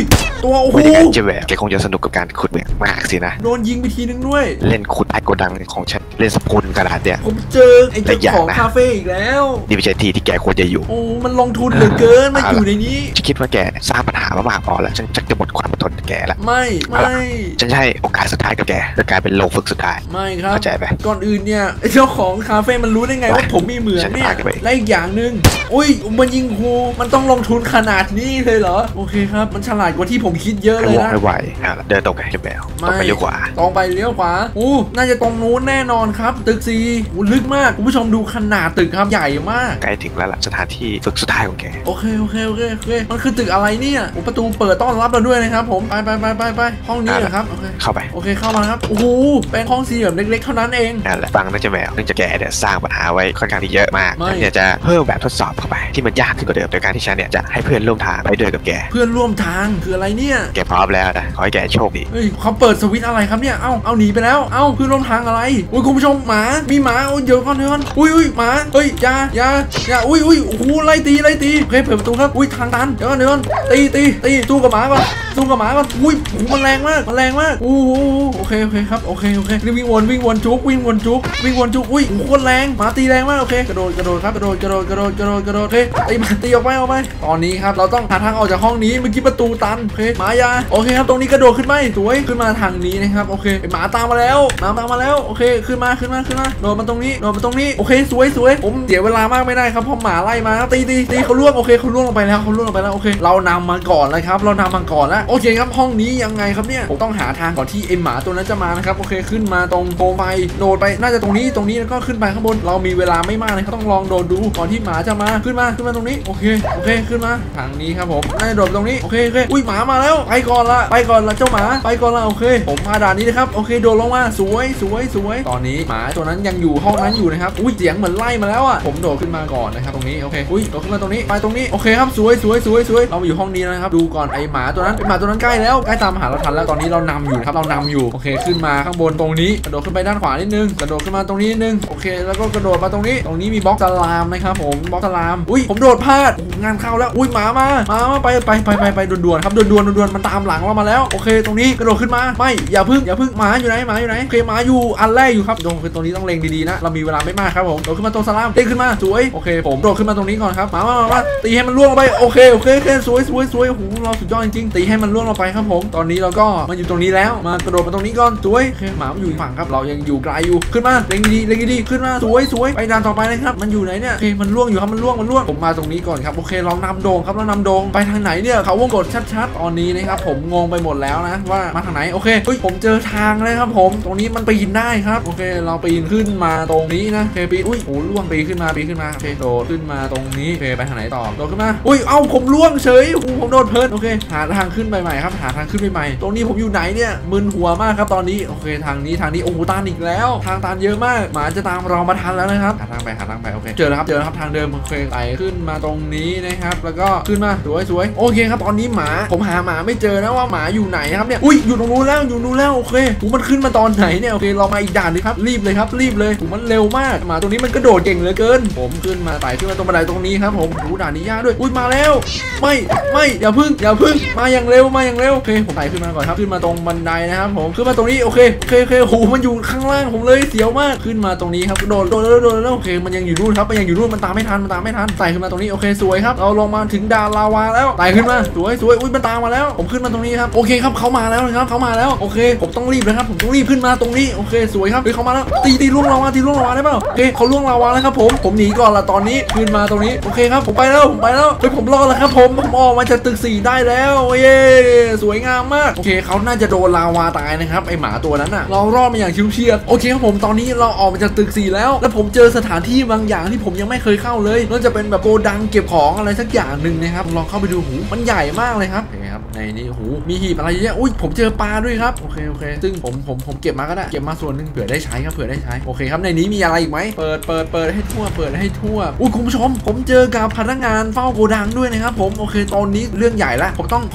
[SPEAKER 1] ตัวโอ้โห
[SPEAKER 2] ไม่อย่างนั้นจะแบบแกคงจะสนุกกับการขุดเหมืองมากสินะ
[SPEAKER 1] โดนยิงไปทีนึงด้วย
[SPEAKER 2] เล่นขุดไอ้โกดังของฉันเล่นสปุนขนาดเนี้ย
[SPEAKER 1] ผมเจอไอ้เจ้าของคาเฟ่อีกแล้ว
[SPEAKER 2] นี่ไม่ใช่ที่ที่แกควรจะอยู่
[SPEAKER 1] โอ้มันลงทุนเหลือเกินมาอยู่ในนี้
[SPEAKER 2] ฉันคิดว่าแกสร้างปัญหามามากพอแล้วฉันจะหมดความอดทนแกแล้ว
[SPEAKER 1] ไม่ไม่
[SPEAKER 2] ฉันให้โอกาสสุดท้ายกับแกจะกลายเป็นโลฝึกสุดท้าย
[SPEAKER 1] ไม่ครับ
[SPEAKER 2] เข้าใจไหม
[SPEAKER 1] ก่อนอื่นเนี่ยเจ้าของคาเฟ่มันรู้ได้ไงว่าผมมีเหมืองเนี่ยและอีกอย่างหนึ่งอุ้ยมันยิงฮูมันต้องลงทุนขนาดนี้เลยเหรอโอเคครับมันฉลาดกว่าที่ผมคิดเยอะเลยนะ
[SPEAKER 2] ไม่ไหวเดินตรงไปเลี้ยวตรงไปเลี้ยวขวา
[SPEAKER 1] ตรงไปเลี้ยวขวาอู้น่าจะตรงนู้นแน่นอนครับตึกซีลึกมากคุณผู้ชมดูขนาดตึกครับใหญ่มาก
[SPEAKER 2] ใกล้ถึงแล้วล่ะสถานที่ฝึกสุดท้ายของแก
[SPEAKER 1] โอเคโอเคโอเคโอเคมันคือตึกอะไรเนี่ยประตูเปิดต้อนรับเราด้วยนะครับผมไปไปไปไปไปห้องนี้เหรอครับโอเค
[SPEAKER 2] เข้าไป
[SPEAKER 1] โอเคเข้ามาครับโอ้โหเป็นห้องสี่เหลี่ยมเล็กๆเท่านั้นเอง
[SPEAKER 2] นั่นแหละฟังนะเจ้าแมวเนื่องจากแกเนี่ยสร้างปัญหาไว้ค่อนข้างที่เยอะมากฉันอยากจะเพิ่มแบบทดสอบเข้าไปที่มันยากขึ้นกว่าเดิมโดยการที่ฉันเนี่ยจะให้เพื่อนร่วมทางไปด้วยกับแก
[SPEAKER 1] เพื่อนร่วมทางคืออะไรเนี่ย
[SPEAKER 2] แกพร้อมแล้วนะขอให้แกโชคดี
[SPEAKER 1] เฮ้ยเขาเปิดสวิตช์อะไรครับเนี่ยเอ้าเอาหนีไปแล้วเอ้าเพื่อนร่วมทางอะไรอุ้ยคุณผู้ชมหมามีหมาโอ้ยเดี๋ยวก่อนเดี๋ยวก่อนอุ้ยอุ้ยหมาเฮ้ยยายายาอุ้ยอุ้ยโอ้โหไล่ตีไล่ตีโอเคเปิดประตูครับอุ้ยทางตันเดี๋ยวก่อนเดี๋ยวก่อนตีตีตีสู้กับหมาก่อนสู้กับหมาก่อนอุ้ยโอ้โหมันแรงมากมันแรงมากโอ้โหโอเคโอเคครับโอเคโอเคนี่วิ่งวนวิ่งวนจุกวิ่งวนจุกวิ่งวนจุกอุ้ยโอ้โหโคตรแรงหมาตีแรงมากโอเคกระโดดกระโดดครับกระโดดกระโดดกระโดดกระโดดกระโดดโอเคตีมาตีออกไปออกไปตอนนี้ครับเราต้องหาทางออกจากห้องนี้เมื่อกี้ประตูตันโอเคหมายาโอเคครับตรงนี้กระโดดขึ้นไปสวยขึ้นมาทางนี้นะครับโอเคหมาตามมาแล้วหมาตามมาแล้วโอเคขึ้นมาขึ้นมาขึ้นมาโดดมาตรงนี้โดดมาตรงนี้โอเคสวยสวยผมเสียเวลามากไม่ได้ครับเพราะหมาไล่มาตีตีตีเขาล่วงโอเคเขาล่วงลงไปแล้วเขาล่วงลงไปแล้วโอเคเรานำมาก่อนเลยครับเรานำมาก่อนแล้วโอเคครับห้องนี้ยังไงครับเนี่ยผมต้องหาทางก่อนที่ไอหมาตัวนั้นจะมานะครับโอเคขึ้นมาตรงโคมไฟโดดไปน่าจะตรงนี้ตรงนี้แล้วก็ขึ้นไปข้างบนเรามีเวลาไม่มากเลยครับต้องลองโดดดูก่อนที่หมาจะมาขึ้นมาขึ้นมาตรงนี้โอเคโอเคขึ้นมาทางนี้ครับผมน่าจะโดดตรงนี้โอเคโอเคอุ้ยหมามาแล้วไปก่อนละไปก่อนละเจ้าหมาไปก่อนละโอเคผมมาด่านนี้นะครับโอเคโดดลงมาสวยสวยสวยตอนนี้หมาตัวนั้นยังอยู่ห้องนั้นอยู่นะครับอุ้ยเสียงเหมือนไล่มาแล้วอ่ะผมโดดขึ้นมาก่อนนะครับตรงนี้โอเคอุ้ยโดดขึ้นมาตรงนี้ไปตรงนี้โอเคครับสวยสวยสวยสวยเราอยู่ห้องนี้นะครับดูก่อนไอหมาตัวนั้นไอหมาตัวนั้นใกล้แล้วใกล้ตามหาเราทันแล้วตอนนี้เรานำอยู่ครับเรานำอยู่โอเคขึ้นมาข้างบนตรงนี้กระโดดขึ้นไปด้านขวานิดนึงกระโดดขึ้นมาตรงนี้นิดนึงโอเคแล้วก็กระโดดมาตรงนี้ตรงนี้มีบล็อกสลามนะครับผมบล็อกสลามอุ้ยผมโดดพลาดงานเข้าแล้วอุ้ยหมามามาไปไปไปไปไปด่วนๆครับด่วนๆด่วนๆมันตามหลังเรามาแล้วโอเคตรงนี้กระโดดขึ้นมาไม่อย่าพึ่งอย่าพึ่งหมาอยู่ไหนหมาอยู่ไหนโอเคหมาอยู่อันแรกอยู่ครับตรงตรงนี้ต้องเล็งดีๆนะเรามีเวลาไม่มากครับผมโดดขึ้นมาตรงสลามเด้งขึ้นมาสวยโอเคผมโดดขึ้นมาตรงนี้ก่อนครับหมามามาตีให้มันล่วงลงไปโอเคโอเคโอเคสวยสวยสวยโอ้โหเราสุดยอดจริงๆตีให้มันล่วงลงไปครับผมตอนนี้เราก็มาอยู่ตรงนี้แล้วมากระโดดมาตรงนี้ก่อนสวยโอเคหมาอยู่ฝั่งครับเรายังอยู่ไกลอยู่ขึ้นมาเล็งดีเล็งดีขึ้นมาสวยสวยไปด่านต่อไปนะครับมันอยู่ไหนเนี่ยโอเคมันล่วงอยู่ครับมันล่วงมันล่วงผมมาตรงนี้ก่อนครับโอเคเรานำโด่งครับเรานำโด่งไปทางไหนเนี่ยเขาวงกดชัดๆตอนนี้นะครับผมงงไปหมดแล้วนะว่ามาทางไหนโอเคเฮ้ยผมเจอทางเลยครับผมตรงนี้มันปีนได้ครับโอเคเราปีนขึ้นมาตรงนี้นะโอเคปีนอุ้ยโอ้ล่วงปีนขึ้นมาปีนขึ้นมาโอเคโดดขึ้นมาตรงนี้โอเคไปทางไหนต่อโดดขึ้นมาอุ้ยเอ้าผมล่วงเฉยโอ้ผมโดดเพลินโอเคหาทางขึ้นไปใหม่ครับหาทางขึ้นไปใหม่ตรงนี้ผมอยู่ไหนเนี่ยมึนหัวมากครับตอนนี้โอเคทางนี้ทางนี้โอ้ตันอีกแล้วทางตันเยอะมากหมาจะตามเรามาทันแล้วนะครับหาทางไปหาทางไปโอเคเจอแล้วครับเจอแล้วครับทางเดิมโอเคไต่ขึ้นมาตรงนี้นะครับแล้วก็ขึ้นมาสวยสวยโอเคครับตอนนี้หมาผมหาหมาไม่เจอนะว่าหมาอยู่ไหนครับเนี่ยอุ้ยอยู่ตรงนู้นแล้วอยู่นู้นแล้วโอเคผมมันขึ้นมาตอนไหนเนี่ยโอเคเรามาอีกด่านเลยครับรีบเลยครับรีบเลยผมมันเร็วมากหมาตัวนี้มันกระโดดเก่งเหลือเกินผมขึ้นมาไต่ขึ้นมาตรงบันไดตรงนี้ครับผมรู้ด่านนี้ยากด้วยอุ้ยมาแล้วไม่ไม่อย่าพึ่งอย่าพึ่งมาอย่างเร็วมาอย่างเร็วโอเคผมไต่ขึ้นมาก่อนครับขึ้นมาตรงบันไดนะครับผมขึ้นมาตรงนี้โอเคโอเคโอเคโหมันอยู่ข้างล่างผมเลยเสียวมากขึ้นมาตรงนี้ครับโดดโดดโดดแล้วโอเคมันยังอยู่นู่นครับมันยังอยู่นู่นมันตามไม่ทันมันตามไม่ทันไต่ขึ้นมาตรงนี้โอเคสวยครับเราลงมาถึงด่านลาวาแล้วไต่ขึ้นมาสวยสวยอุ้ยมันตามมาแล้วผมขึ้นมาตรงนี้ครับโอเคครับเขามาแล้วนะครับเขามาแล้วโอเคผมต้องรีบนะครับผมต้องรีบขึ้นมาตรงนี้โอเคสวยครับเฮ้ยเขามาแล้วตีตีล่วงลาวาตีล่วงลาวาได้เปล่าโอเคเขาล่วงลาวาแล้วครับผมผมหนีก่อนละตอนนี้ขึ้นมาตรงนี้โอเคครับผมไปแล้วผมไปแล้วเฮ้ยผมรอดแล้วครับผมผมออกมาจากตึกสี่ได้แล้วเย้สวยงามมากโอเคเขาน่าจะโดนลาวาตายนะครับไอหมาตัวนั้นอ่ะเรารอดมาอย่างชิวเฉียดโอเคครับผมตอนนี้เราออกมาจากตึกสี่แล้วแล้วผมเจอสถานที่บางอย่างที่ผมยังไม่เคยเข้าเลยน่าจะเป็นแบบโกดังเก็บของอะไรสักอย่างหนึ่งนะครับลองเข้าไปดูหูมันใหญ่มากเลยครับโอเคครับในนี้หูมีหีบอะไรเยอะอุ้ยผมเจอปลาด้วยครับโอเคโอเคซึ่งผมผมผมเก็บมาก็ได้เก็บมาส่วนหนึ่งเผื่อได้ใช้ครับเผื่อได้ใช้โอเคครับในนี้มีอะไรอีกไหมเปิดเปิดเปิดให้ทั่วเปิดให้ทั่วอุ้ยคุณผู้ชมผมเจอกับพนักงานเฝ้าโกดังด้วยนะครับผมโอเคตอนนี้เรื่องใหญ่ละผมต้องคอยหลบ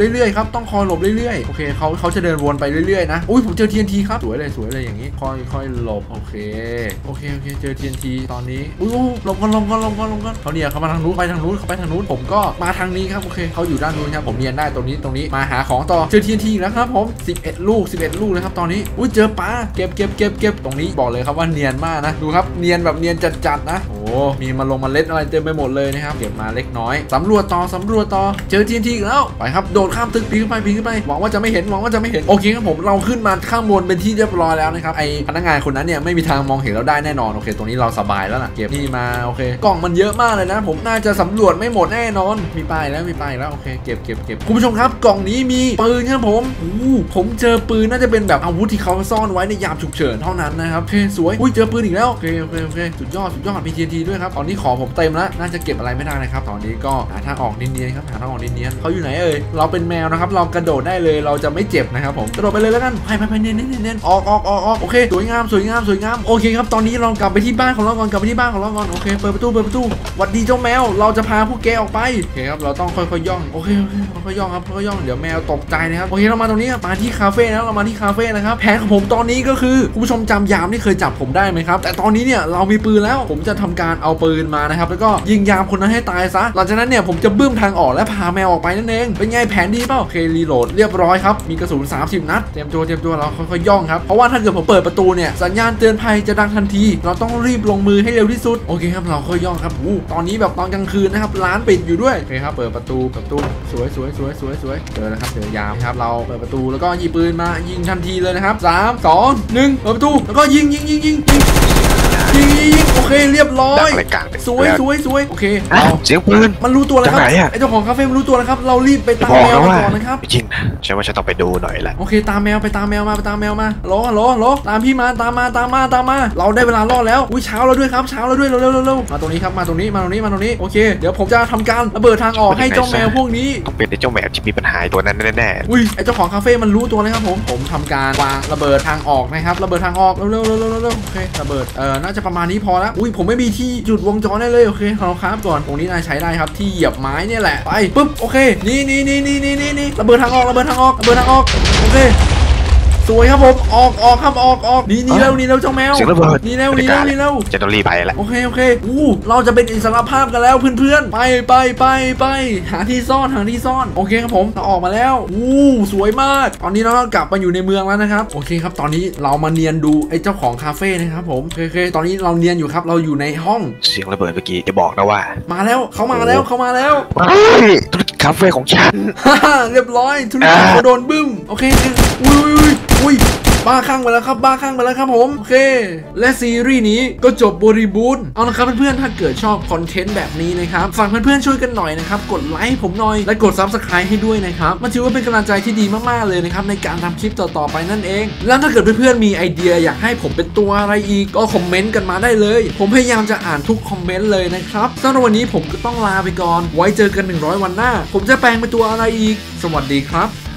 [SPEAKER 1] เรื่อยๆครับต้องคอยหลบเรื่อยๆโอเคเขาเขาจะเดินวนไปเรื่อยๆนะอุ้ยผมเจอ ที เอ็น ที ครับสวยเลยสวยเลยอย่างนี้ค่อยค่อยหลบโอเคโอเคโอเคเจอ ที เอ็น ที ตอนนี้อุ้ยหลบกันหลบกันหลบกันหลบกันเขาเนี่ยเขามาทางนู้นไปทางนู้นเขาไปทางนู้นผมก็มาทางนี้ครับโอเคเขาอยู่ด้านนู้นครับผมเนียนได้ตรงนี้ตรงนี้มาหาของต่อเจอ ที เอ็น ที แล้วครับผมสิบเอ็ดลูกสิบเอ็ดลูกเลยครับตอนนี้อุ้ยเจอปลาเก็บเก็บเก็บเก็บตรงนี้บอกเลยครับว่าเนียนมากนะดูครับเนียนแบบเนียนจัดๆนะโอ้มีมาลงมาเล็ดอะไรเต็มไปหมดเลยนะครับเก็บมาเล็กน้อยสำรวจต่อสำรวจต่อเจอ ที เอ็น ที อีกแล้วไปครับโดดข้ามตึกปีนขึ้นไปปีนขึ้นไปหวังว่าจะไม่เห็นหวังว่าจะไม่เห็นโอเคครับผมเราขึ้นมาข้างบนเป็นที่เรียบร้อยแล้วนะครับไอพนักงานคนนั้นเนี่ยไม่มีทางมองเห็นเราได้แน่นอนโอเคตรงนี้เราสบายแล้วล่ะเก็บนี่มาโอเคกล่องมันเยอะมากเลยนะผมน่าจะสำรวจไม่หมดแน่นอนมีป้ายแล้วมีป้ายแล้วโอเคเก็บเก็บเก็บคุณผู้ชมครับกล่องนี้มีปืนครับผมอู้ผมเจอปืนน่าจะเป็นแบบอาวุธที่เขาซ่อนไว้ในยามฉุกเฉินเท่านั้นนะครับโอเคสวยอุ้ยเจอปืนอีกแล้วโอเคโอเคโอเคสุดยอดสุดยอดมี ที เอ็น ที ด้วยครับตอนนี้ขอผมเต็มแล้วน่าจะเก็บอะไรไม่ได้นะครับตอนนี้ก็หาทางออกเนียนๆครับหาทางออกเนียนๆเขาอยู่ไหนเอ่ยเราเป็นแมวนะครับเรากระโดดได้เลยเราจะไม่เจ็บนะครับผมกระโดดไปเลยแล้วกันไปไปไปเนียนเนียนเนียนออกออกออกออกโอเคสวยงามสวยงามสวยงามโอเคครับตอนนี้เรากลับไปที่บ้านของเราก่อนกลับไปที่บ้านของเราก่อนโอเคเปิดประตูเปิดประตูหวัดดีเจ้าแมวเราจะพาพวกแกออกไปโอเคครับเราต้องค่อยๆย่องโอเคโอเคค่อยๆย่องครับค่อยๆย่องเดี๋ยวแมวตกใจนะครับโอเคเรามาตรงนี้มาที่คาเฟ่แล้วเรามาที่คาเฟ่นะครับแผนของผมตอนนี้ก็คือคุณผู้ชมจำยามที่เคยจับผมได้ไหมครับแต่ตอนนี้เนี่ยเรามีปืนแล้วผมจะทำการเอาปืนมานะครับแล้วก็ยิงยามคนนั้นให้ตายซะหลังจากนั้นเนี่ยผมจะบึ้มทางออกและพาแมวออกไปนั่นเองเป็นไงแผนดีเปล่าโอเครีโหลดเรียบร้อยครับมีกระสุนสามสิบนัดเตรียมตัวเตรียมตัวเราค่อยๆย่องครับเพราะว่าถ้าเกิดผมเปิดประตูเนี่ยสัญญาณเตือนภัยจะดังทันทีเราต้องรีบลงมือให้เร็วที่สุดโอเคครับเราค่อยย่องครับอู้ตอนนี้แบบตอนกลางคืนนะครับร้านปิดอยู่ด้วยโอเคครับเปิดประตูประตูสวยสวยสวยสวยสวยเจอแล้วครับเจอยามครับเราเปิดประตูแล้วก็หยิบปืนมายิงทันทีเลยนะครับสามสองหนึ่งเปิดประตูแล้วก็ยิงยิงยิงยิงยิงยิงยิงโอเคเรียบร้อยสวยสวยสวยโอเค
[SPEAKER 2] เสียงปืน
[SPEAKER 1] มันรู้ตัวแล้วครับไอเจ้าของคาเฟ่มันรู้ตัวแล้วครับเรารีบไปตามแมวก่อนนะครับ
[SPEAKER 2] จริงฉันว่าฉันต้องไปดูหน่อยละ
[SPEAKER 1] โอเคตามแมวไปตามแมวมาไปตามแมวมาล้อล้อล้อตามพี่มาตามมาตามมาตามมาเราได้เวลารอดแล้วอุ้ยเช้าแล้วด้วยครับเช้าแล้วด้วยเร็วเร็วเร็วมาตรงนี้ครับมาตรงนี้มาตรงนี้มาตรงนี้โอเคเดี๋ยวผมจะทำการระเบิดทางออกให้เจ้าแมวพวกนี้
[SPEAKER 2] ต้องเป็นไอ้เจ้าแมวที่มีปัญหาตัวนั้นแน่
[SPEAKER 1] ๆอุ้ยไอเจ้าของคาเฟ่มันรู้ตัวเลยครับผมผมทำการวางระเบิดทางออกนะครับระเบิดทางออกเร็วเร็วเร็วเร็วเร็วโอเคระเบิดเอ่อน่าจะประมาณนี้พอแล้วอุ้ยผมไม่มีที่จุดวงจรได้เลยโอเคเราครับก่อนตรงนี้นายใช้ได้ครับที่เหยียบไม้เนี่ยแหละไปปุ๊บโอเคนี่นี่นี่นี่นี่นี่นี่ระเบิดทางออกระเบิดทางออกระเบิดทางออกโอเคสวยครับผมออกออกครับออกออกนี่นี่เร็วนี่เร็วเจ้าแมวนี่เร็วนี่เร็วนี่เร็ว
[SPEAKER 2] จะต้องรีบไปละ
[SPEAKER 1] โอเคโอเคอู้เราจะเป็นอิสระภาพกันแล้วเพื่อนๆไปไปไปไปหาที่ซ่อนหาที่ซ่อนโอเคครับผมเราออกมาแล้วอู้สวยมากตอนนี้เราก็กลับมาอยู่ในเมืองแล้วนะครับโอเคครับตอนนี้เรามาเนียนดูไอ้เจ้าของคาเฟ่นะครับผมโอเคตอนนี้เราเนียนอยู่ครับเราอยู่ในห้อง
[SPEAKER 2] เสียงระเบิดเมื่อกี้จะบอกนะว่า
[SPEAKER 1] มาแล้วเขามาแล้วเขามาแล้ว
[SPEAKER 2] ธุรกิจคาเฟ่ของฉัน
[SPEAKER 1] เรียบร้อยธุรกิจเขาโดนบึ้มโอเคอุ้ยอุ้ยบ้าคลั่งไปแล้วครับบ้าคลั่งไปแล้วครับผมโอเคและซีรีส์นี้ก็จบบริบูรณ์เอาละครับเพื่อนๆถ้าเกิดชอบคอนเทนต์แบบนี้นะครับฝากเพื่อนๆช่วยกันหน่อยนะครับกดไลค์ผมหน่อยและกด ซับสไครบ์ ให้ด้วยนะครับมันถือว่าเป็นกำลังใจที่ดีมากๆเลยนะครับในการทำคลิปต่อๆไปนั่นเองแล้วถ้าเกิดเพื่อนๆมีไอเดียอยากให้ผมเป็นตัวอะไรอีกก็คอมเมนต์กันมาได้เลยผมพยายามจะอ่านทุกคอมเมนต์เลยนะครับสำหรับวันนี้ผมก็ต้องลาไปก่อนไว้เจอกันหนึ่งร้อยวันหน้าผมจะแปลงเป็นตัวอะไรอีกสวัสดีครับ